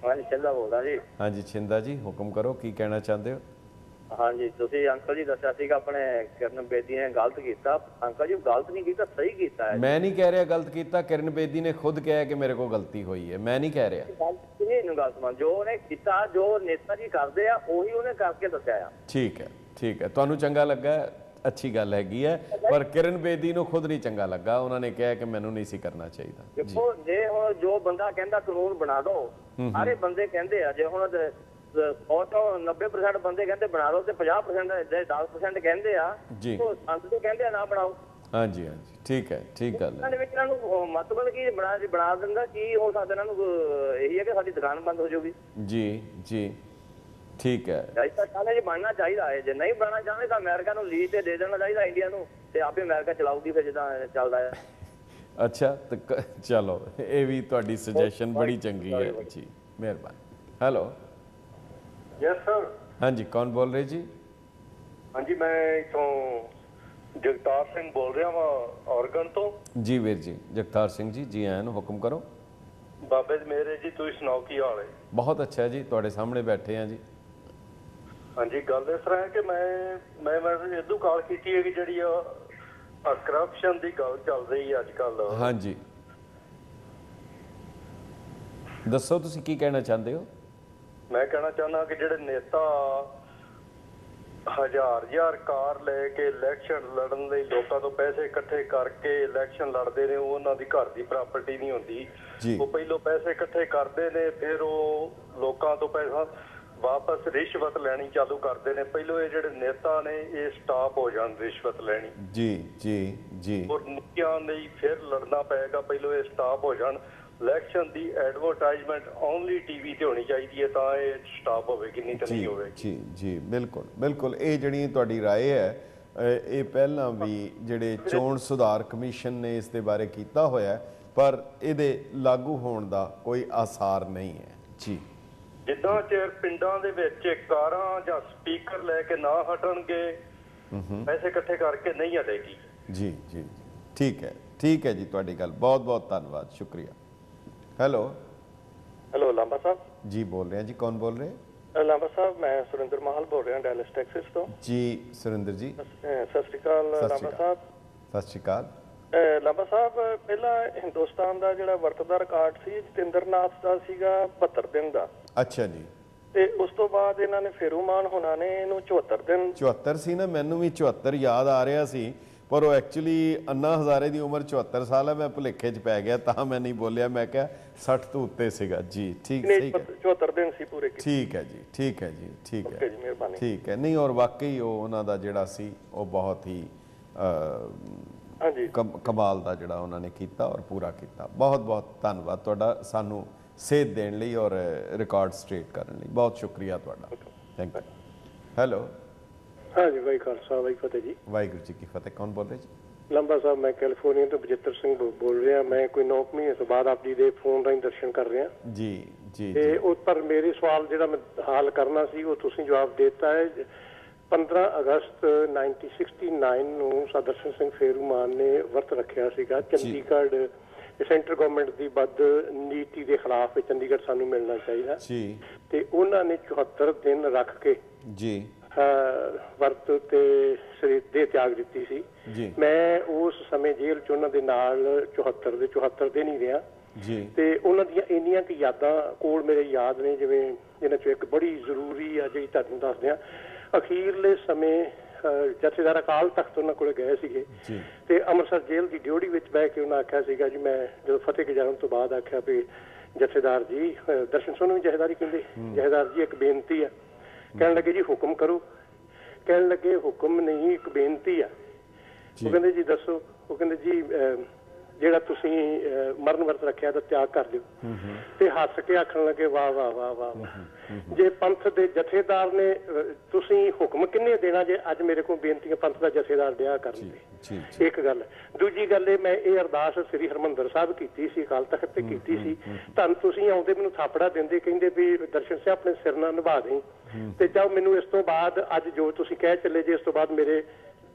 ਹਾਂਜੀ ਚੰਦਾ ਬੋਲਦਾ ਜੀ। ਹਾਂਜੀ ਛਿੰਦਾ ਜੀ, ਹੁਕਮ ਕਰੋ, ਕੀ ਕਹਿਣਾ ਚਾਹੁੰਦੇ ਹੋ? ਹਾਂਜੀ ਤੁਸੀਂ ਅੰਕਲ ਜੀ ਦੱਸਿਆ ਸੀਗਾ ਆਪਣੇ ਕਿਰਨ ਬੇਦੀ ਨੇ ਗਲਤ ਕੀਤਾ। ਅੰਕਲ ਜੀ ਗਲਤ ਨਹੀਂ ਕੀਤਾ, ਸਹੀ ਕੀਤਾ ਹੈ। ਮੈਂ ਨਹੀਂ ਕਹਿ ਰਿਹਾ ਗਲਤ ਕੀਤਾ, ਕਿਰਨ ਬੇਦੀ ਨੇ ਖੁਦ ਕਿਹਾ ਕਿ ਮੇਰੇ ਕੋਲ ਗਲਤੀ ਹੋਈ ਹੈ, ਮੈਂ ਨਹੀਂ ਕਹਿ ਰਿਹਾ। ਗਲਤ ਨਹੀਂ ਨੂੰ ਗਲਤ ਮੰਨ, ਜੋ ਉਹਨੇ ਕੀਤਾ, ਜੋ ਨੇਤਾ ਜੀ ਕਰਦੇ ਆ ਉਹੀ ਉਹਨੇ ਕਰਕੇ ਦੱਸਿਆ ਆ। ਠੀਕ ਹੈ, ਠੀਕ ਹੈ, ਤੁਹਾਨੂੰ ਚੰਗਾ ਲੱਗਾ, ਅੱਛੀ ਗੱਲ ਹੈਗੀ ਹੈ, ਪਰ ਕਿਰਨ ਬੇਦੀ ਨੂੰ ਖੁਦ ਨਹੀਂ ਚੰਗਾ ਲੱਗਾ, ਉਹਨਾਂ ਨੇ ਕਿਹਾ ਕਿ ਮੈਨੂੰ ਨਹੀਂ ਸੀ ਕਰਨਾ ਚਾਹੀਦਾ। ਦੇਖੋ ਜੇ ਹੁਣ ਜੋ ਬੰਦਾ ਕਹਿੰਦਾ ਕਾਨੂੰਨ ਬਣਾ ਦਿਓ, ਸਾਰੇ ਬੰਦੇ ਕਹਿੰਦੇ ਆ, ਜੇ ਹੁਣ 100 ਤੋਂ 90% ਬੰਦੇ ਕਹਿੰਦੇ ਬਣਾ ਦਿਓ ਤੇ 50% 10% ਕਹਿੰਦੇ ਆ ਜੀ, ਉਹ ਸੰਤ ਦੇ ਕਹਿੰਦੇ ਆ ਨਾ ਬਣਾਓ। ਹਾਂਜੀ ਹਾਂਜੀ, ਠੀਕ ਹੈ, ਠੀਕ ਗੱਲ ਹੈ। ਇਹਨਾਂ ਦੇ ਵਿੱਚ ਇਹਨਾਂ ਨੂੰ ਮਤਲਬ ਕੀ ਬਣਾ ਦਿੰਦਾ, ਕੀ ਹੋ ਸਕਦਾ ਇਹਨਾਂ ਨੂੰ? ਇਹੀ ਹੈ ਕਿ ਸਾਡੀ ਦੁਕਾਨ ਬੰਦ ਹੋ ਜਾਊਗੀ। ਜੀ ਜੀ, ਠੀਕ ਹੈ। ਐਸਾ ਚਾਹੇ ਜੀ ਬਣਨਾ ਚਾਹੀਦਾ ਹੈ, ਜੇ ਨਹੀਂ ਬਣਨਾ ਚਾਹੁੰਦੇ ਤਾਂ ਅਮਰੀਕਾ ਨੂੰ ਲੀਜ਼ ਤੇ ਦੇ ਦੇਣਾ ਚਾਹੀਦਾ ਇੰਡੀਆ ਨੂੰ, ਤੇ ਆਪੇ ਅਮਰੀਕਾ ਚਲਾਊਗੀ ਫਿਰ ਜਿੱਦਾਂ ਚੱਲਦਾ ਹੈ। ਅੱਛਾ, ਤੇ ਚਲੋ ਇਹ ਵੀ ਤੁਹਾਡੀ ਸੁਜੈਸ਼ਨ ਬੜੀ ਚੰਗੀ ਹੈ ਜੀ, ਮਿਹਰਬਾਨੀ। Hello, yes sir. ਹਾਂਜੀ, ਕੌਣ ਬੋਲ ਰਹੇ ਜੀ? ਹਾਂਜੀ ਮੈਂ ਇਥੋਂ ਜਗਤਾਰ ਸਿੰਘ ਬੋਲ ਰਿਹਾ ਵਾਂ ਔਰਗਨ ਤੋਂ। ਜੀ ਵੀਰ ਜੀ, ਜਗਤਾਰ ਸਿੰਘ ਜੀ, ਜੀ ਆਇਆਂ ਨੂੰ, ਹੁਕਮ ਕਰੋ। ਬਾਬੇ ਦੇ ਮੇਰੇ ਜੀ, ਤੁਸੀਂ ਸੁਣਾਓ ਕੀ ਹਾਲ ਹੈ? ਬਹੁਤ ਅੱਛਾ ਜੀ, ਤੁਹਾਡੇ ਸਾਹਮਣੇ ਬੈਠੇ ਆ ਜੀ। ਹਾਂਜੀ ਗੱਲ ਇਸ ਤਰ੍ਹਾਂ ਹੈ ਕਿ ਮੈਂ ਇਦੋਂ ਕਾਲ ਕੀਤੀ ਹੈ ਕਿ ਜਿਹੜੀ ਆ ਕਰਪਸ਼ਨ ਦੀ ਗੱਲ ਚੱਲ ਰਹੀ ਹੈ ਅੱਜ ਕੱਲ। ਹਾਂਜੀ, ਦੱਸੋ ਤੁਸੀਂ ਕੀ ਕਹਿਣਾ ਚਾਹੁੰਦੇ ਹੋ? ਮੈਂ ਕਹਿਣਾ ਚਾਹੁੰਦਾ ਕਿ ਜਿਹੜੇ ਨੇਤਾ ਹਜ਼ਾਰ ਕਾਰ ਲੈ ਕੇ ਇਲੈਕਸ਼ਨ ਲੜਨ ਲਈ ਲੋਕਾਂ ਤੋਂ ਪੈਸੇ ਇਕੱਠੇ ਕਰਕੇ ਇਲੈਕਸ਼ਨ ਲੜਦੇ ਨੇ, ਉਹ ਉਹਨਾਂ ਦੀ ਘਰ ਦੀ ਪ੍ਰਾਪਰਟੀ ਨਹੀਂ ਹੁੰਦੀ। ਉਹ ਪਹਿਲੋਂ ਪੈਸੇ ਇਕੱਠੇ ਕਰਦੇ ਨੇ, ਫਿਰ ਉਹ ਲੋਕਾਂ ਤੋਂ ਪੈਸਾ ਵਾਪਸ ਰਿਸ਼ਵਤ ਲੈਣੀ ਚਾਲੂ ਕਰਦੇ ਨੇ। ਪਹਿਲੋਂ ਇਹ ਜਿਹੜੇ ਨੇਤਾ ਨੇ ਇਹ ਸਟਾਪ ਹੋ ਜਾਣ ਰਿਸ਼ਵਤ ਲੈਣੀ। ਜੀ ਜੀ ਜੀ, ਔਰ ਨੀਤੀਆਂ ਲਈ ਫਿਰ ਲੜਨਾ ਪਏਗਾ, ਪਹਿਲੋਂ ਇਹ ਸਟਾਪ ਹੋ ਜਾਣ। ਇਲੈਕਸ਼ਨ ਦੀ ਐਡਵਰਟਾਈਜ਼ਮੈਂਟ ਓਨਲੀ ਟੀਵੀ ਤੇ ਹੋਣੀ ਚਾਹੀਦੀ ਹੈ, ਤਾਂ ਇਹ ਸਟਾਪ ਹੋਵੇਗੀ, ਨਹੀਂ ਤਾਂ ਨਹੀਂ ਹੋਵੇਗੀ। ਜੀ ਜੀ, ਬਿਲਕੁਲ ਬਿਲਕੁਲ, ਇਹ ਜਿਹੜੀ ਤੁਹਾਡੀ ਰਾਏ ਹੈ, ਇਹ ਪਹਿਲਾਂ ਵੀ ਜਿਹੜੇ ਚੋਣ ਸੁਧਾਰ ਕਮਿਸ਼ਨ ਨੇ ਇਸ ਦੇ ਬਾਰੇ ਕੀਤਾ ਹੋਇਆ, ਪਰ ਇਹਦੇ ਲਾਗੂ ਹੋਣ ਦਾ ਕੋਈ ਆਸਾਰ ਨਹੀਂ ਹੈ। ਜੀ, ਜਿੱਦਾਂ ਚਿਰ ਪਿੰਡਾਂ ਦੇ ਵਿੱਚ ਕਾਰਾਂ ਜਾਂ ਸਪੀਕਰ ਲੈ ਕੇ ਨਾ ਹਟਣਗੇ, ਪੈਸੇ ਇਕੱਠੇ ਕਰਕੇ ਨਹੀਂ ਹਟੇਗੀ। ਜੀ ਜੀ, ਠੀਕ ਹੈ, ਠੀਕ ਹੈ ਜੀ, ਤੁਹਾਡੀ ਗੱਲ, ਬਹੁਤ ਬਹੁਤ ਧੰਨਵਾਦ, ਸ਼ੁਕਰੀਆ। ਹੈਲੋ ਹੈਲੋ ਲਾਂਬਾ ਸਾਹਿਬ ਜੀ, ਬੋਲ ਰਹੇ ਹਾਂ ਜੀ, ਕੌਣ ਬੋਲ ਰਹੇ? ਲਾਂਬਾ ਸਾਹਿਬ ਮੈਂ ਸੁਰਿੰਦਰ ਮਾਹਲ ਬੋਲ ਰਿਹਾ, ਡੈਲਸ ਟੈਕਸਿਸ ਤੋਂ। ਜੀ ਸੁਰਿੰਦਰ ਜੀ, ਸਤਿ ਸ਼੍ਰੀ ਅਕਾਲ ਲਾਂਬਾ ਸਾਹਿਬ। ਸਤਿ ਸ਼੍ਰੀ ਅਕਾਲ ਲਾਂਬਾ ਸਾਹਿਬ। ਪਹਿਲਾਂ ਹਿੰਦੁਸਤਾਨ ਦਾ ਜਿਹੜਾ ਵਰਤਦਾ ਰਿਕਾਰਡ ਸੀ ਜਤਿੰਦਰ ਨਾਥ ਦਾ ਸੀਗਾ 72 ਦਿਨ ਦਾ। ਅੱਛਾ ਜੀ, ਤੇ ਉਸ ਤੋਂ ਬਾਅਦ ਇਹਨਾਂ ਨੇ ਫੇਰੂਮਾਨ ਹੋਣਾ ਨੇ ਇਹਨੂੰ 74 ਦਿਨ। 74 ਸੀ ਨਾ, ਮੈਨੂੰ ਵੀ 74 ਯਾਦ ਆ ਰਿਹਾ ਸੀ, ਪਰ ਉਹ ਐਕਚੁਅਲੀ ਅੰਨਾ ਹਜ਼ਾਰੇ ਦੀ ਉਮਰ 74 ਸਾਲ ਹੈ, ਮੈਂ ਭੁਲੇਖੇ 'ਚ ਪੈ ਗਿਆ, ਤਾਂ ਮੈਂ ਨਹੀਂ ਬੋਲਿਆ, ਮੈਂ ਕਿਹਾ 60 ਤੋਂ ਉੱਤੇ ਸੀਗਾ। ਜੀ ਠੀਕ, ਸਹੀ ਹੈ, 74 ਦਿਨ ਸੀ ਪੂਰੇ। ਠੀਕ ਹੈ ਜੀ, ਠੀਕ ਹੈ ਜੀ, ਠੀਕ ਹੈ ਜੀ, ਮਿਹਰਬਾਨੀ। ਠੀਕ ਹੈ, ਨਹੀਂ ਔਰ ਵਾਕਈ ਉਹ ਉਹਨਾਂ ਦਾ ਜਿਹੜਾ ਸੀ ਉਹ ਬਹੁਤ ਹੀ ਹਾਂਜੀ ਕਮਾਲ ਦਾ ਜਿਹੜਾ ਉਹਨਾਂ ਨੇ ਕੀਤਾ ਔਰ ਪੂਰਾ ਕੀਤਾ। ਬਹੁਤ ਬਹੁਤ ਧੰਨਵਾਦ ਤੁਹਾਡਾ, ਸਾਨੂੰ ਸੇਧ ਦੇਣ ਲਈ ਔਰ ਰਿਕਾਰਡ ਸਟ੍ਰੇਟ ਕਰਨ ਲਈ, ਬਹੁਤ ਸ਼ੁਕਰੀਆ ਤੁਹਾਡਾ, ਥੈਂਕ ਯੂ। ਹੈਲੋ ਹਾਂਜੀ ਬਾਈ ਖਾਲਸਾ, ਬਾਈ ਫਤਿਹ ਜੀ। ਵਾਹਿਗੁਰੂ ਜੀ ਕੀ ਫਤਿਹ। ਕੌਣ ਬੋਲ ਰਹੇ ਜੀ? ਲੰਬਾ ਸਾਹਿਬ ਮੈਂ ਕੈਲੀਫੋਰਨੀਆ ਤੋਂ ਬਜਿੱਤਰ ਸਿੰਘ ਬੋਲ ਰਿਹਾ। ਮੈਂ ਕੋਈ 9 ਮਹੀਨੇ ਤੋਂ ਬਾਅਦ ਆਪ ਜੀ ਦੇ ਫੋਨ ਰਾਹੀਂ ਦਰਸ਼ਨ ਕਰ ਰਿਹਾ ਜੀ ਜੀ। ਤੇ ਉਸ ਪਰ ਮੇਰੇ ਸਵਾਲ ਜਿਹੜਾ ਮੈਂ ਹੱਲ ਕਰਨਾ ਸੀ ਉਹ ਤੁਸੀਂ ਜਵਾਬ ਦੇ ਦਿੱਤਾ ਹੈ। 15 ਅਗਸਤ 1969 ਨੂੰ ਦਰਸ਼ਨ ਸਿੰਘ ਫੇਰੂਮਾਨ ਨੇ ਵਰਤ ਰੱਖਿਆ ਸੀਗਾ ਚੰਡੀਗੜ੍ਹ ਸੈਂਟਰ ਗਵਰਨਮੈਂਟ ਦੀ ਬਦ ਨੀਤੀ ਦੇ ਖਿਲਾਫ, ਚੰਡੀਗੜ੍ਹ ਸਾਨੂੰ ਮਿਲਣਾ ਚਾਹੀਦਾ ਜੀ, ਤੇ ਉਹਨਾਂ ਨੇ 74 ਦਿਨ ਰੱਖ ਕੇ ਜੀ ਵਰਤ ਤੇ ਸਰੀਰ ਦੇ ਤਿਆਗ ਦਿੱਤੀ ਸੀ ਜੀ। ਮੈਂ ਉਸ ਸਮੇਂ ਜੇਲ੍ਹ ਚ ਉਹਨਾਂ ਦੇ ਨਾਲ 74 ਦਿਨ ਹੀ ਰਿਹਾ ਜੀ, ਤੇ ਉਹਨਾਂ ਦੀਆਂ ਇੰਨੀਆਂ ਕੁ ਯਾਦਾਂ ਕੋਲ ਮੇਰੇ ਯਾਦ ਨੇ, ਜਿਵੇਂ ਇਹਨਾਂ ਚੋਂ ਇੱਕ ਬੜੀ ਜ਼ਰੂਰੀ ਆ ਜਿਹੜੀ ਤੁਹਾਨੂੰ ਦੱਸਦੇ ਆ। ਅਖੀਰਲੇ ਸਮੇਂ ਜਥੇਦਾਰ ਅਕਾਲ ਤਖਤ ਉਹਨਾਂ ਕੋਲ ਗਏ ਸੀਗੇ ਤੇ ਅੰਮ੍ਰਿਤਸਰ ਜੇਲ੍ਹ ਦੀ ਡਿਊਟੀ ਵਿੱਚ ਬਹਿ ਕੇ ਉਹਨਾਂ ਆਖਿਆ ਸੀਗਾ ਜੀ, ਮੈਂ ਜਦੋਂ ਫਤਿਹ ਗੁਜ਼ਾਰਨ ਤੋਂ ਬਾਅਦ ਆਖਿਆ ਵੀ ਜਥੇਦਾਰ ਜੀ, ਦਰਸ਼ਨ ਸਿੰਘ ਨੂੰ ਵੀ ਜਥੇਦਾਰੀ ਕਹਿੰਦੇ, ਜਥੇਦਾਰ ਜੀ ਇੱਕ ਬੇਨਤੀ ਆ। ਕਹਿਣ ਲੱਗੇ ਜੀ ਹੁਕਮ ਕਰੋ। ਕਹਿਣ ਲੱਗੇ ਹੁਕਮ ਨਹੀਂ, ਇੱਕ ਬੇਨਤੀ ਆ। ਉਹ ਕਹਿੰਦੇ ਜੀ ਦੱਸੋ। ਉਹ ਕਹਿੰਦੇ ਜੀ ਜਿਹੜਾ ਤੁਸੀਂ ਮਰਨ ਵਰਤ ਰੱਖਿਆ ਤਾਂ ਤਿਆਗ ਕਰ ਦਿਓ। ਤੇ ਹੱਸ ਕੇ ਆਖਣ ਲੱਗੇ ਵਾਹ ਵਾਹ ਵਾਹ ਵਾਹ, ਜੇ ਪੰਥ ਦੇ ਜਥੇਦਾਰ ਨੇ ਤੁਸੀਂ ਹੁਕਮ ਕਿੰਨੇ ਦੇਣਾ ਜੇ ਅੱਜ ਮੇਰੇ ਕੋਲ ਬੇਨਤੀਆਂ ਪੰਥ ਦਾ ਜਥੇਦਾਰ ਦਿਆ ਕਰਨ ਦੀ। ਇੱਕ ਗੱਲ। ਦੂਜੀ ਗੱਲ ਇਹ, ਮੈਂ ਇਹ ਅਰਦਾਸ ਸ੍ਰੀ ਹਰਿਮੰਦਰ ਸਾਹਿਬ ਕੀਤੀ ਸੀ, ਅਕਾਲ ਤਖਤ ਤੇ ਕੀਤੀ ਸੀ। ਤੁਹਾਨੂੰ ਤੁਸੀਂ ਆਉਂਦੇ ਮੈਨੂੰ ਥਾਪੜਾ ਦਿੰਦੇ, ਕਹਿੰਦੇ ਵੀ ਦਰਸ਼ਨ ਸਿੰਘ ਆਪਣੇ ਸਿਰ ਨਾਲ ਨਿਭਾ ਦੇਂ ਤੇ ਚਾਹੋ ਮੈਨੂੰ ਇਸ ਤੋਂ ਬਾਅਦ ਅੱਜ ਜੋ ਤੁਸੀਂ ਕਹਿ ਚੱਲੇ ਜੇ ਇਸ ਤੋਂ ਬਾਅਦ ਮੇਰੇ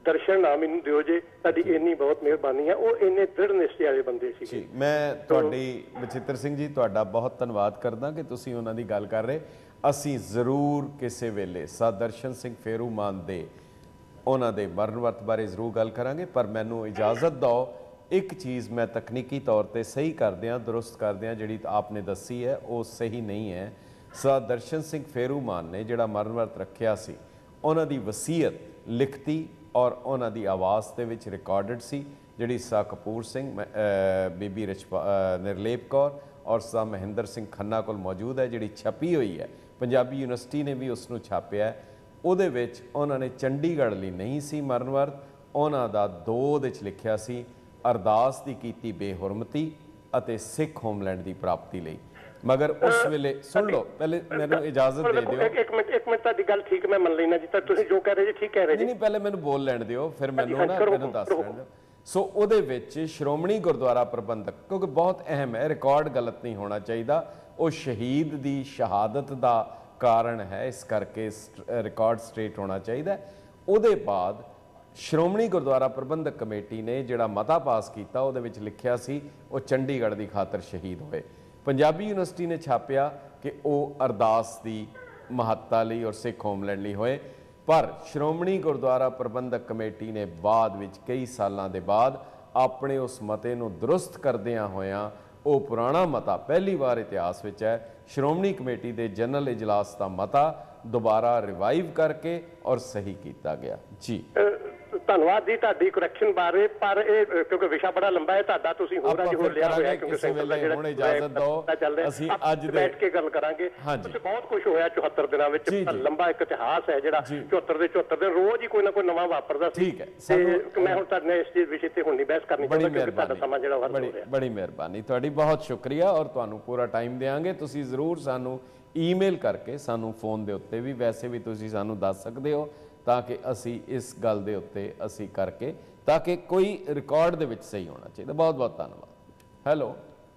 ਦਰਸ਼ਨ ਨਾ ਮੈਨੂੰ ਦਿਓ ਜੇ, ਤੁਹਾਡੀ ਇੰਨੀ ਬਹੁਤ ਮਿਹਰਬਾਨੀ ਹੈ। ਉਹ ਇੰਨੇ ਦ੍ਰਿੜ ਨਿਸ਼ਚੇ ਵਾਲੇ ਬੰਦੇ ਸੀ ਜੀ। ਮੈਂ ਤੁਹਾਡੀ ਬਚਿੱਤਰ ਸਿੰਘ ਜੀ ਤੁਹਾਡਾ ਬਹੁਤ ਧੰਨਵਾਦ ਕਰਦਾ ਕਿ ਤੁਸੀਂ ਉਹਨਾਂ ਦੀ ਗੱਲ ਕਰ ਰਹੇ। ਅਸੀਂ ਜ਼ਰੂਰ ਕਿਸੇ ਵੇਲੇ ਸਤਿਦਰਸ਼ਨ ਸਿੰਘ ਫੇਰੂਮਾਨ ਦੇ ਉਹਨਾਂ ਦੇ ਮਰਨ ਵਰਤ ਬਾਰੇ ਜ਼ਰੂਰ ਗੱਲ ਕਰਾਂਗੇ, ਪਰ ਮੈਨੂੰ ਇਜਾਜ਼ਤ ਦਿਓ ਇੱਕ ਚੀਜ਼ ਮੈਂ ਤਕਨੀਕੀ ਤੌਰ ਤੇ ਸਹੀ ਕਰਦਿਆਂ ਦਰੁਸਤ ਕਰਦਿਆਂ ਜਿਹੜੀ ਆਪਨੇ ਦੱਸੀ ਹੈ ਉਹ ਸਹੀ ਨਹੀਂ ਹੈ। ਸਤਿਦਰਸ਼ਨ ਸਿੰਘ ਫੇਰੂਮਾਨ ਨੇ ਜਿਹੜਾ ਮਰਨ ਵਰਤ ਰੱਖਿਆ ਸੀ ਉਹਨਾਂ ਦੀ ਵਸੀਅਤ ਲਿਖਤੀ ਔਰ ਉਹਨਾਂ ਦੀ ਆਵਾਜ਼ ਦੇ ਵਿੱਚ ਰਿਕਾਰਡਡ ਸੀ, ਜਿਹੜੀ ਸਾ ਕਪੂਰ ਸਿੰਘ, ਬੀਬੀ ਨਿਰਲੇਪ ਕੌਰ ਔਰ ਸਾ ਮਹਿੰਦਰ ਸਿੰਘ ਖੰਨਾ ਕੋਲ ਮੌਜੂਦ ਹੈ, ਜਿਹੜੀ ਛਪੀ ਹੋਈ ਹੈ। ਪੰਜਾਬੀ ਯੂਨੀਵਰਸਿਟੀ ਨੇ ਵੀ ਉਸ ਨੂੰ ਛਾਪਿਆ। ਉਹਦੇ ਵਿੱਚ ਉਹਨਾਂ ਨੇ ਚੰਡੀਗੜ੍ਹ ਲਈ ਨਹੀਂ ਸੀ ਮਰਨ ਵਰਤ, ਉਹਨਾਂ ਦਾ 2 ਉਹਦੇ 'ਚ ਲਿਖਿਆ ਸੀ ਅਰਦਾਸ ਦੀ ਕੀਤੀ ਬੇਹੁਰਮਤੀ ਅਤੇ ਸਿੱਖ ਹੋਮਲੈਂਡ ਦੀ ਪ੍ਰਾਪਤੀ ਲਈ। ਮਗਰ ਉਸ ਵੇਲੇ ਸੁਣ ਲਓ, ਪਹਿਲੇ ਮੈਨੂੰ ਇਜਾਜ਼ਤ ਦੇ ਦਿਓ। ਇੱਕ ਮਿੰਟ ਤੁਹਾਡੀ ਗੱਲ ਠੀਕ ਮੈਂ ਮੰਨ ਲੈਣਾ ਜੀ, ਤਾਂ ਤੁਸੀਂ ਜੋ ਕਹਿ ਰਹੇ ਜੀ ਠੀਕ ਕਹਿ ਰਹੇ ਜੀ। ਨਹੀਂ, ਪਹਿਲੇ ਮੈਨੂੰ ਬੋਲ ਲੈਣ ਦਿਓ, ਫਿਰ ਮੈਨੂੰ ਦੱਸ ਲੈਣ ਦਿਓ। ਸੋ ਉਹਦੇ ਵਿੱਚ ਸ਼੍ਰੋਮਣੀ ਗੁਰਦੁਆਰਾ ਪ੍ਰਬੰਧਕ, ਕਿਉਂਕਿ ਬਹੁਤ ਅਹਿਮ ਹੈ, ਰਿਕਾਰਡ ਗਲਤ ਨਹੀਂ ਹੋਣਾ ਚਾਹੀਦਾ, ਉਹ ਸ਼ਹੀਦ ਦੀ ਸ਼ਹਾਦਤ ਦਾ ਕਾਰਨ ਹੈ, ਇਸ ਕਰਕੇ ਰਿਕਾਰਡ ਸਟ੍ਰੇਟ ਹੋਣਾ ਚਾਹੀਦਾ। ਉਹਦੇ ਬਾਅਦ ਸ਼੍ਰੋਮਣੀ ਗੁਰਦੁਆਰਾ ਪ੍ਰਬੰਧਕ ਕਮੇਟੀ ਨੇ ਜਿਹੜਾ ਮਤਾ ਪਾਸ ਕੀਤਾ ਉਹਦੇ ਵਿੱਚ ਲਿਖਿਆ ਸੀ ਉਹ ਚੰਡੀਗੜ੍ਹ ਦੀ ਖਾਤਰ ਸ਼ਹੀਦ ਹੋਏ। ਪੰਜਾਬੀ ਯੂਨੀਵਰਸਿਟੀ ਨੇ ਛਾਪਿਆ ਕਿ ਉਹ ਅਰਦਾਸ ਦੀ ਮਹੱਤਤਾ ਲਈ ਔਰ ਸਿੱਖ ਹੋਮਲੈਂਡ ਲਈ ਹੋਏ। ਪਰ ਸ਼੍ਰੋਮਣੀ ਗੁਰਦੁਆਰਾ ਪ੍ਰਬੰਧਕ ਕਮੇਟੀ ਨੇ ਬਾਅਦ ਵਿੱਚ ਕਈ ਸਾਲਾਂ ਦੇ ਬਾਅਦ ਆਪਣੇ ਉਸ ਮਤੇ ਨੂੰ ਦਰੁਸਤ ਕਰਦਿਆਂ ਹੋਇਆਂ ਉਹ ਪੁਰਾਣਾ ਮਤਾ, ਪਹਿਲੀ ਵਾਰ ਇਤਿਹਾਸ ਵਿੱਚ ਹੈ, ਸ਼੍ਰੋਮਣੀ ਕਮੇਟੀ ਦੇ ਜਨਰਲ ਇਜਲਾਸ ਦਾ ਮਤਾ ਦੁਬਾਰਾ ਰਿਵਾਈਵ ਕਰਕੇ ਔਰ ਸਹੀ ਕੀਤਾ ਗਿਆ। ਜੀ ਧੰਨਵਾਦ ਜੀ ਤੁਹਾਡੀ ਕਰੈਕਸ਼ਨ ਬਾਰੇ, ਪਰ ਇਹ ਕਿਉਂਕਿ ਵਿਸ਼ਾ ਬੜਾ ਲੰਬਾ ਹੈ ਤੁਹਾਡਾ, ਤੁਸੀਂ ਹੋਰ ਅੱਜ ਹੋਰ ਲਿਆ ਹੋਇਆ, ਕਿਉਂਕਿ ਹੁਣ ਇਜਾਜ਼ਤ ਦਿਓ ਅਸੀਂ ਅੱਜ ਬੈਠ ਕੇ ਗੱਲ ਕਰਾਂਗੇ। ਬਹੁਤ ਕੁਝ ਹੋਇਆ 74 ਦਿਨਾਂ ਵਿੱਚ, ਲੰਬਾ ਇੱਕ ਇਤਿਹਾਸ ਹੈ ਜਿਹੜਾ 74 ਦੇ 74 ਦਿਨ ਰੋਜ਼ ਹੀ ਕੋਈ ਨਾ ਕੋਈ ਨਵਾਂ ਵਾਪਰਦਾ ਸੀ। ਠੀਕ ਹੈ, ਮੈਂ ਹੁਣ ਤੁਹਾਡੇ ਨਾਲ ਇਸ ਚੀਜ਼ ਵਿਸ਼ੇ ਤੇ ਹੁਣ ਨਹੀਂ ਬਹਿਸ ਕਰਨੀ ਚਾਹੁੰਦਾ, ਕਿਉਂਕਿ ਤੁਹਾਡਾ ਸਮਾਂ ਜਿਹੜਾ ਹਰ ਹੋ ਰਿਹਾ। ਬੜੀ ਮਿਹਰਬਾਨੀ ਤੁਹਾਡੀ, ਬਹੁਤ ਸ਼ੁਕਰੀਆ, ਔਰ ਤੁਹਾਨੂੰ ਪੂਰਾ ਟਾਈਮ ਦੇਵਾਂਗੇ। ਤੁਸੀਂ ਜ਼ਰੂਰ ਸਾਨੂੰ ਈਮੇਲ ਕਰਕੇ, ਸਾਨੂੰ ਫੋਨ ਦੇ ਉੱਤੇ ਵੀ ਵੈਸੇ ਵੀ ਤੁਸੀਂ ਸਾਨੂੰ ਦੱਸ ਸਕਦੇ ਹੋ, ਤਾਂ ਕਿ ਅਸੀਂ ਇਸ ਗੱਲ ਦੇ ਉੱਤੇ ਅਸੀਂ ਕਰਕੇ, ਤਾਂ ਕਿ ਕੋਈ ਰਿਕਾਰਡ ਦੇ ਵਿੱਚ ਸਹੀ ਹੋਣਾ ਚਾਹੀਦਾ। ਬਹੁਤ ਬਹੁਤ ਧੰਨਵਾਦ। ਹੈਲੋ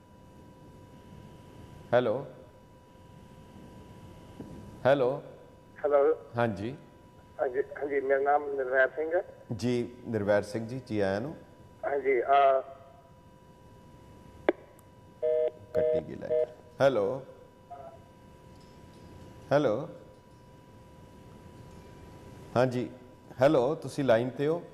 ਹੈਲੋ ਹੈਲੋ ਹੈਲੋ ਹਾਂਜੀ ਹਾਂਜੀ, ਮੇਰਾ ਨਾਮ ਨਿਰਵੈਰ ਸਿੰਘ ਹੈ ਜੀ। ਨਿਰਵੈਰ ਸਿੰਘ ਜੀ, ਜੀ ਆਇਆਂ ਨੂੰ। ਹਾਂਜੀ, ਕੱਟੀ ਗਈ ਲਾਈਨ। ਹੈਲੋ ਹੈਲੋ ਹਾਂਜੀ ਹੈਲੋ, ਤੁਸੀਂ ਲਾਈਨ ਤੇ ਹੋ?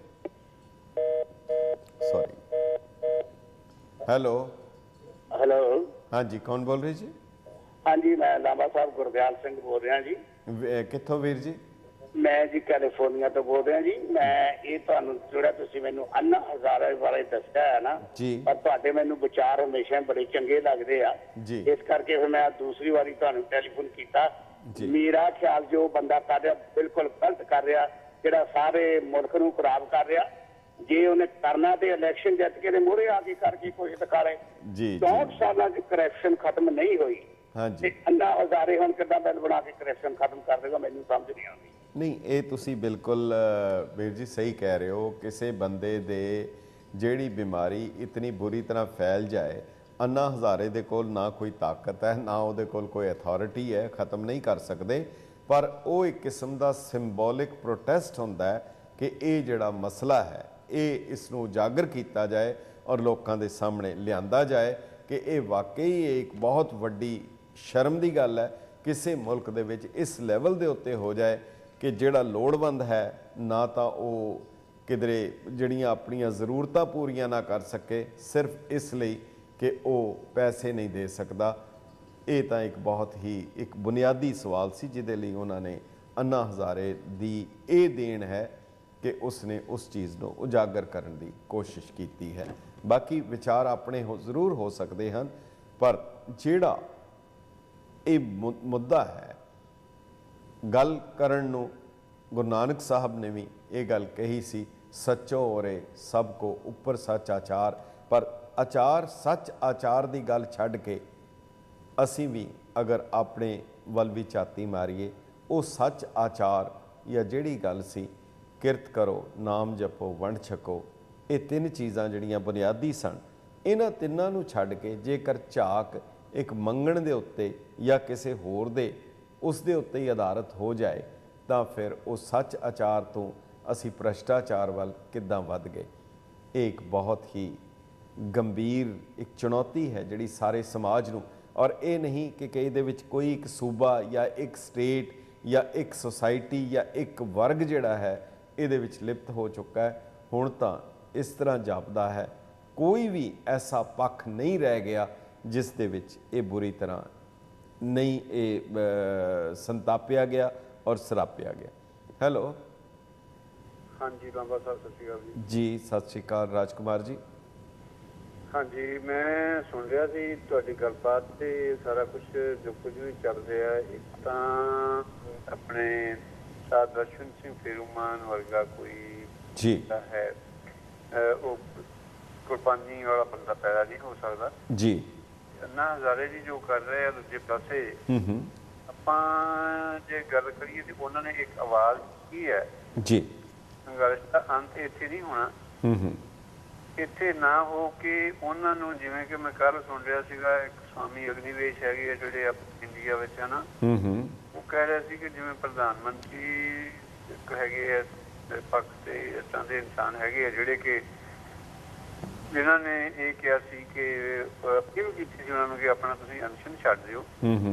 ਸੌਰੀ। ਹੈਲੋ ਹੈਲੋ ਹਾਂਜੀ, ਕੌਣ ਬੋਲ ਰਹੇ ਜੀ? ਹਾਂਜੀ, ਮੈਂ ਲਾਂਬਾ ਸਾਹਿਬ ਗੁਰਦਿਆਲ ਸਿੰਘ ਬੋਲ ਰਿਹਾ ਜੀ। ਕਿੱਥੋਂ ਵੀਰ ਜੀ? ਮੈਂ ਜੀ ਕੈਲੀਫੋਰਨੀਆ ਤੋਂ ਬੋਲ ਰਿਹਾ ਜੀ। ਮੈਂ ਇਹ ਤੁਹਾਨੂੰ ਜਿਹੜਾ ਤੁਸੀਂ ਮੈਨੂੰ ਅੰਨਾ ਹਜ਼ਾਰੇ ਬਾਰੇ ਦੱਸਿਆ ਹੈ ਨਾ ਜੀ, ਪਰ ਤੁਹਾਡੇ ਮੈਨੂੰ ਵਿਚਾਰ ਹਮੇਸ਼ਾ ਬੜੇ ਚੰਗੇ ਲੱਗਦੇ ਆ ਜੀ, ਇਸ ਕਰਕੇ ਫਿਰ ਮੈਂ ਦੂਸਰੀ ਵਾਰੀ ਤੁਹਾਨੂੰ ਟੈਲੀਫੋਨ ਕੀਤਾ। ਮੇਰਾ ਖਿਆਲ ਜੋ ਬੰਦਾ ਕਰ ਰਿਹਾ ਬਿਲਕੁਲ ਗਲਤ ਕਰ ਰਿਹਾ, ਜਿਹੜਾ ਸਾਰੇ ਮੁਲਕ ਨੂੰ ਖਰਾਬ ਕਰ ਰਿਹਾ। ਜੇ ਉਹਨੇ ਕਰਨਾ ਤੇ ਇਲੈਕਸ਼ਨ ਜਿੱਤ ਕੇ ਦੇ ਮੂਹਰੇ ਆ ਕੇ ਕਰਕੇ ਕੁਝ ਦਿਖਾ ਰਹੇ। ਜੀ 64 ਸਾਲਾਂ ਦੀ ਕਰਪਸ਼ਨ ਖਤਮ ਨਹੀਂ ਹੋਈ। ਹਾਂਜੀ, ਅੰਨਾ ਹਜ਼ਾਰੇ ਹੁਣ ਕਿੱਦਾਂ ਬਿੱਲ ਬਣਾ ਕੇ ਕਰਪਸ਼ਨ ਖਤਮ ਕਰ ਦੇਗਾ, ਮੈਨੂੰ ਸਮਝ ਨਹੀਂ ਆਉਂਦੀ। ਨਹੀਂ, ਇਹ ਤੁਸੀਂ ਬਿਲਕੁਲ ਵੀਰ ਜੀ ਸਹੀ ਕਹਿ ਰਹੇ ਹੋ। ਕਿਸੇ ਬੰਦੇ ਦੇ ਜਿਹੜੀ ਬਿਮਾਰੀ ਇਤਨੀ ਬੁਰੀ ਤਰ੍ਹਾਂ ਫੈਲ ਜਾਏ, ਅੰਨਾ ਹਜ਼ਾਰੇ ਦੇ ਕੋਲ ਨਾ ਕੋਈ ਤਾਕਤ ਹੈ, ਨਾ ਉਹਦੇ ਕੋਲ ਕੋਈ ਅਥਾਰਟੀ ਹੈ, ਖਤਮ ਨਹੀਂ ਕਰ ਸਕਦੇ। ਪਰ ਉਹ ਇੱਕ ਕਿਸਮ ਦਾ ਸਿੰਬੋਲਿਕ ਪ੍ਰੋਟੈਸਟ ਹੁੰਦਾ ਹੈ ਕਿ ਇਹ ਜਿਹੜਾ ਮਸਲਾ ਹੈ ਇਹ ਇਸ ਨੂੰ ਉਜਾਗਰ ਕੀਤਾ ਜਾਏ ਔਰ ਲੋਕਾਂ ਦੇ ਸਾਹਮਣੇ ਲਿਆਂਦਾ ਜਾਏ ਕਿ ਇਹ ਵਾਕਈ ਇੱਕ ਬਹੁਤ ਵੱਡੀ ਸ਼ਰਮ ਦੀ ਗੱਲ ਹੈ ਕਿਸੇ ਮੁਲਕ ਦੇ ਵਿੱਚ ਇਸ ਲੈਵਲ ਦੇ ਉੱਤੇ ਹੋ ਜਾਏ ਕਿ ਜਿਹੜਾ ਲੋੜਵੰਦ ਹੈ ਨਾ ਤਾਂ ਉਹ ਕਿਧਰੇ ਜਿਹੜੀਆਂ ਆਪਣੀਆਂ ਜ਼ਰੂਰਤਾਂ ਪੂਰੀਆਂ ਨਾ ਕਰ ਸਕੇ ਸਿਰਫ ਇਸ ਲਈ ਕਿ ਉਹ ਪੈਸੇ ਨਹੀਂ ਦੇ ਸਕਦਾ। ਇਹ ਤਾਂ ਇੱਕ ਬਹੁਤ ਹੀ ਇੱਕ ਬੁਨਿਆਦੀ ਸਵਾਲ ਸੀ ਜਿਹਦੇ ਲਈ ਉਹਨਾਂ ਨੇ ਅੰਨਾ ਹਜ਼ਾਰੇ ਦੀ ਇਹ ਦੇਣ ਹੈ ਕਿ ਉਸਨੇ ਉਸ ਚੀਜ਼ ਨੂੰ ਉਜਾਗਰ ਕਰਨ ਦੀ ਕੋਸ਼ਿਸ਼ ਕੀਤੀ ਹੈ। ਬਾਕੀ ਵਿਚਾਰ ਆਪਣੇ ਜ਼ਰੂਰ ਹੋ ਸਕਦੇ ਹਨ, ਪਰ ਜਿਹੜਾ ਇਹ ਮੁੱਦਾ ਹੈ ਗੱਲ ਕਰਨ ਨੂੰ, ਗੁਰੂ ਨਾਨਕ ਸਾਹਿਬ ਨੇ ਵੀ ਇਹ ਗੱਲ ਕਹੀ ਸੀ, ਸੱਚੋ ਔਰੇ ਸਭ ਕੋ ਉੱਪਰ ਸੱਚ ਆਚਾਰ। ਪਰ ਆਚਾਰ, ਸੱਚ ਆਚਾਰ ਦੀ ਗੱਲ ਛੱਡ ਕੇ ਅਸੀਂ ਵੀ ਅਗਰ ਆਪਣੇ ਵੱਲ ਵੀ ਝਾਤੀ ਮਾਰੀਏ, ਉਹ ਸੱਚ ਆਚਾਰ ਜਾਂ ਜਿਹੜੀ ਗੱਲ ਸੀ ਕਿਰਤ ਕਰੋ, ਨਾਮ ਜਪੋ, ਵੰਡ ਛਕੋ, ਇਹ ਤਿੰਨ ਚੀਜ਼ਾਂ ਜਿਹੜੀਆਂ ਬੁਨਿਆਦੀ ਸਨ, ਇਹਨਾਂ ਤਿੰਨਾਂ ਨੂੰ ਛੱਡ ਕੇ ਜੇਕਰ ਝਾਕ ਇੱਕ ਮੰਗਣ ਦੇ ਉੱਤੇ ਜਾਂ ਕਿਸੇ ਹੋਰ ਦੇ ਉਸ ਦੇ ਉੱਤੇ ਹੀ ਆਧਾਰਿਤ ਹੋ ਜਾਏ ਤਾਂ ਫਿਰ ਉਹ ਸੱਚ ਆਚਾਰ ਤੋਂ ਅਸੀਂ ਭ੍ਰਿਸ਼ਟਾਚਾਰ ਵੱਲ ਕਿੱਦਾਂ ਵੱਧ ਗਏ। ਇਹ ਇੱਕ ਬਹੁਤ ਹੀ ਗੰਭੀਰ ਇੱਕ ਚੁਣੌਤੀ ਹੈ ਜਿਹੜੀ ਸਾਰੇ ਸਮਾਜ ਨੂੰ, ਔਰ ਇਹ ਨਹੀਂ ਕਿ ਇਹਦੇ ਵਿੱਚ ਕੋਈ ਇੱਕ ਸੂਬਾ ਜਾਂ ਇੱਕ ਸਟੇਟ ਜਾਂ ਇੱਕ ਸੁਸਾਇਟੀ ਜਾਂ ਇੱਕ ਵਰਗ ਜਿਹੜਾ ਹੈ ਇਹਦੇ ਵਿੱਚ ਲਿਪਤ ਹੋ ਚੁੱਕਾ ਹੈ। ਹੁਣ ਤਾਂ ਇਸ ਤਰ੍ਹਾਂ ਜਾਪਦਾ ਹੈ ਕੋਈ ਵੀ ਐਸਾ ਪੱਖ ਨਹੀਂ ਰਹਿ ਗਿਆ ਜਿਸ ਦੇ ਵਿੱਚ ਇਹ ਬੁਰੀ ਤਰ੍ਹਾਂ ਨਹੀਂ ਇਹ ਸੰਤਾਪਿਆ ਗਿਆ ਔਰ ਸਰਾਪਿਆ ਗਿਆ। ਹੈਲੋ, ਹਾਂਜੀ ਰਾਮਾ ਸਾਹਿਬ, ਸਤਿ ਸ਼੍ਰੀ ਅਕਾਲ ਜੀ। ਜੀ ਸਤਿ ਸ਼੍ਰੀ ਅਕਾਲ ਰਾਜਕੁਮਾਰ ਜੀ। ਹਾਂਜੀ, ਮੈਂ ਸੁਣ ਰਿਹਾ ਸੀ ਤੁਹਾਡੀ ਗੱਲਬਾਤ ਤੇ ਸਾਰਾ ਕੁਝ ਜੋ ਕੁਝ ਵੀ ਚੱਲ ਰਿਹਾ। ਇੱਕ ਤਾਂ ਆਪਣੇ ਦਰਸ਼ਨ ਸਿੰਘ ਫੇਰੂਮਾਨ ਵਰਗਾ ਕੋਈ ਜੀ ਹੈ, ਉਹ ਕੁਰਬਾਨੀ ਵਾਲਾ ਬੰਦਾ ਪੈਦਾ ਨਹੀਂ ਹੋ ਸਕਦਾ ਜੀ। ਅੰਨਾ ਹਜ਼ਾਰੇ ਜੀ ਜੋ ਕਰ ਰਹੇ ਆ ਦੂਜੇ ਪਾਸੇ, ਆਪਾਂ ਜੇ ਗੱਲ ਕਰੀਏ ਤੇ ਉਹਨਾਂ ਨੇ ਇੱਕ ਆਵਾਜ਼ ਕੀ ਹੈ ਜੀ, ਸੰਘਰਸ਼ ਦਾ ਅੰਤ ਇੱਥੇ ਨਹੀਂ ਹੋਣਾ। ਇੱਥੇ ਨਾ ਹੋ ਕੇ ਉਹਨਾਂ ਨੂੰ, ਜਿਵੇਂ ਕਿ ਮੈਂ ਕੱਲ ਸੁਣ ਰਿਹਾ ਸੀਗਾ, ਇੱਕ ਸਵਾਮੀ ਅਗਨੀਵੇਸ਼ ਹੈਗੇ ਆ ਜਿਹੜੇ ਇੰਡੀਆ ਵਿੱਚ ਹੈ ਨਾ, ਉਹ ਕਹਿ ਰਿਹਾ ਸੀ ਕਿ ਜਿਵੇਂ ਪ੍ਰਧਾਨ ਮੰਤਰੀ ਇੱਕ ਹੈਗੇ ਆ ਪੱਖ ਤੇ ਇਸ ਤਰ੍ਹਾਂ ਦੇ ਇਨਸਾਨ ਹੈਗੇ ਆ ਜਿਹੜੇ ਕਿ ਜਿਨ੍ਹਾਂ ਨੇ ਇਹ ਕਿਹਾ ਸੀ ਕਿ ਅਪੀਲ ਕੀਤੀ ਸੀ ਉਹਨਾਂ ਨੂੰ ਕਿ ਆਪਣਾ ਤੁਸੀਂ ਅਨਸ਼ਨ ਛੱਡ ਦਿਓ,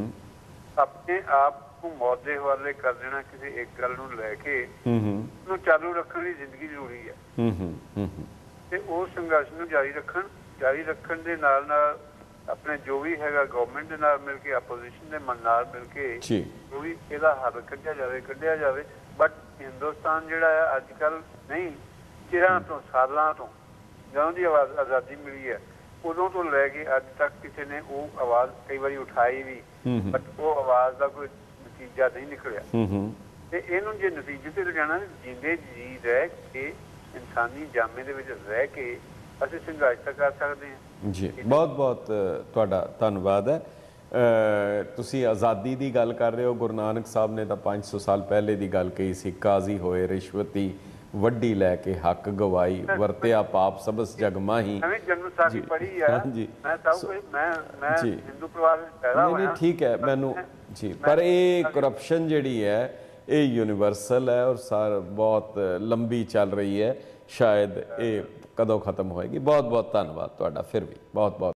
ਆਪਣੇ ਆਪ ਨੂੰ ਮੌਤ ਦੇ ਹਵਾਲੇ ਕਰ ਦੇਣਾ ਕਿਸੇ ਇੱਕ ਗੱਲ ਨੂੰ ਲੈ ਕੇ ਉਹਨੂੰ ਚਾਲੂ ਰੱਖਣ ਲਈ ਜ਼ਿੰਦਗੀ ਜ਼ਰੂਰੀ ਹੈ। ਤੇ ਉਹ ਸੰਘਰਸ਼ ਨੂੰ ਜਾਰੀ ਰੱਖਣ ਦੇ ਨਾਲ ਨਾਲ ਆਪਣੇ ਜੋ ਵੀ ਹੈਗਾ ਗਵਰਨਮੈਂਟ ਦੇ ਨਾਲ ਮਿਲ ਕੇ, ਆਪੋਜੀਸ਼ਨ ਦੇ ਨਾਲ ਮਿਲ ਕੇ ਜੋ ਵੀ ਇਹਦਾ ਹੱਲ ਕੱਢਿਆ ਜਾਵੇ। ਬਟ ਹਿੰਦੁਸਤਾਨ ਜਿਹੜਾ ਹੈ ਅੱਜ ਕੱਲ੍ਹ ਨਹੀਂ, ਚਿਰਾਂ ਤੋਂ ਸਾਲਾਂ ਤੋਂ ਜਦੋਂ ਦੀ ਆਜ਼ਾਦੀ ਮਿਲੀ ਹੈ ਉਦੋਂ ਤੋਂ ਲੈ ਕੇ ਅੱਜ ਤੱਕ ਕਿਸੇ ਨੇ ਉਹ ਆਵਾਜ਼ ਕਈ ਵਾਰੀ ਉਠਾਈ ਵੀ, ਬਟ ਉਹ ਆਵਾਜ਼ ਦਾ ਕੋਈ ਨਤੀਜਾ ਨਹੀਂ ਨਿਕਲਿਆ। ਤੇ ਇਹਨੂੰ ਜੇ ਨਤੀਜੇ ਤੇ ਲਿਜਾਣਾ, ਜਿੰਦੇ ਜੀ ਰਹਿ ਕੇ ਇਨਸਾਨੀ ਜਾਮੇ ਦੇ ਵਿੱਚ ਰਹਿ ਕੇ ਅਸੀਂ ਸੰਘਰਸ਼ ਤਾਂ ਕਰ ਸਕਦੇ ਹਾਂ। ਜੀ ਬਹੁਤ ਬਹੁਤ ਤੁਹਾਡਾ ਧੰਨਵਾਦ ਹੈ। ਤੁਸੀਂ ਆਜ਼ਾਦੀ ਦੀ ਗੱਲ ਕਰ ਰਹੇ ਹੋ। ਗੁਰੂ ਨਾਨਕ ਸਾਹਿਬ ਨੇ ਤਾਂ 500 ਸਾਲ ਪਹਿਲੇ ਦੀ ਗੱਲ ਕਹੀ ਸੀ, ਕਾਜ਼ੀ ਹੋਏ ਰਿਸ਼ਵਤੀ ਵੱਡੀ ਲੈ ਕੇ ਹੱਕ ਗਵਾਈ, ਵਰਤਿਆ ਪਾਪ ਸਬਸ ਜਗ ਮਾਹੀ। ਨਹੀਂ ਠੀਕ ਹੈ ਮੈਨੂੰ ਜੀ, ਪਰ ਇਹ ਕਰਪਸ਼ਨ ਜਿਹੜੀ ਹੈ ਇਹ ਯੂਨੀਵਰਸਲ ਹੈ ਔਰ ਬਹੁਤ ਲੰਬੀ ਚੱਲ ਰਹੀ ਹੈ। ਸ਼ਾਇਦ ਇਹ ਕਦੋਂ ਖਤਮ ਹੋਏਗੀ। ਬਹੁਤ ਬਹੁਤ ਧੰਨਵਾਦ ਤੁਹਾਡਾ, ਫਿਰ ਵੀ ਬਹੁਤ ਬਹੁਤ।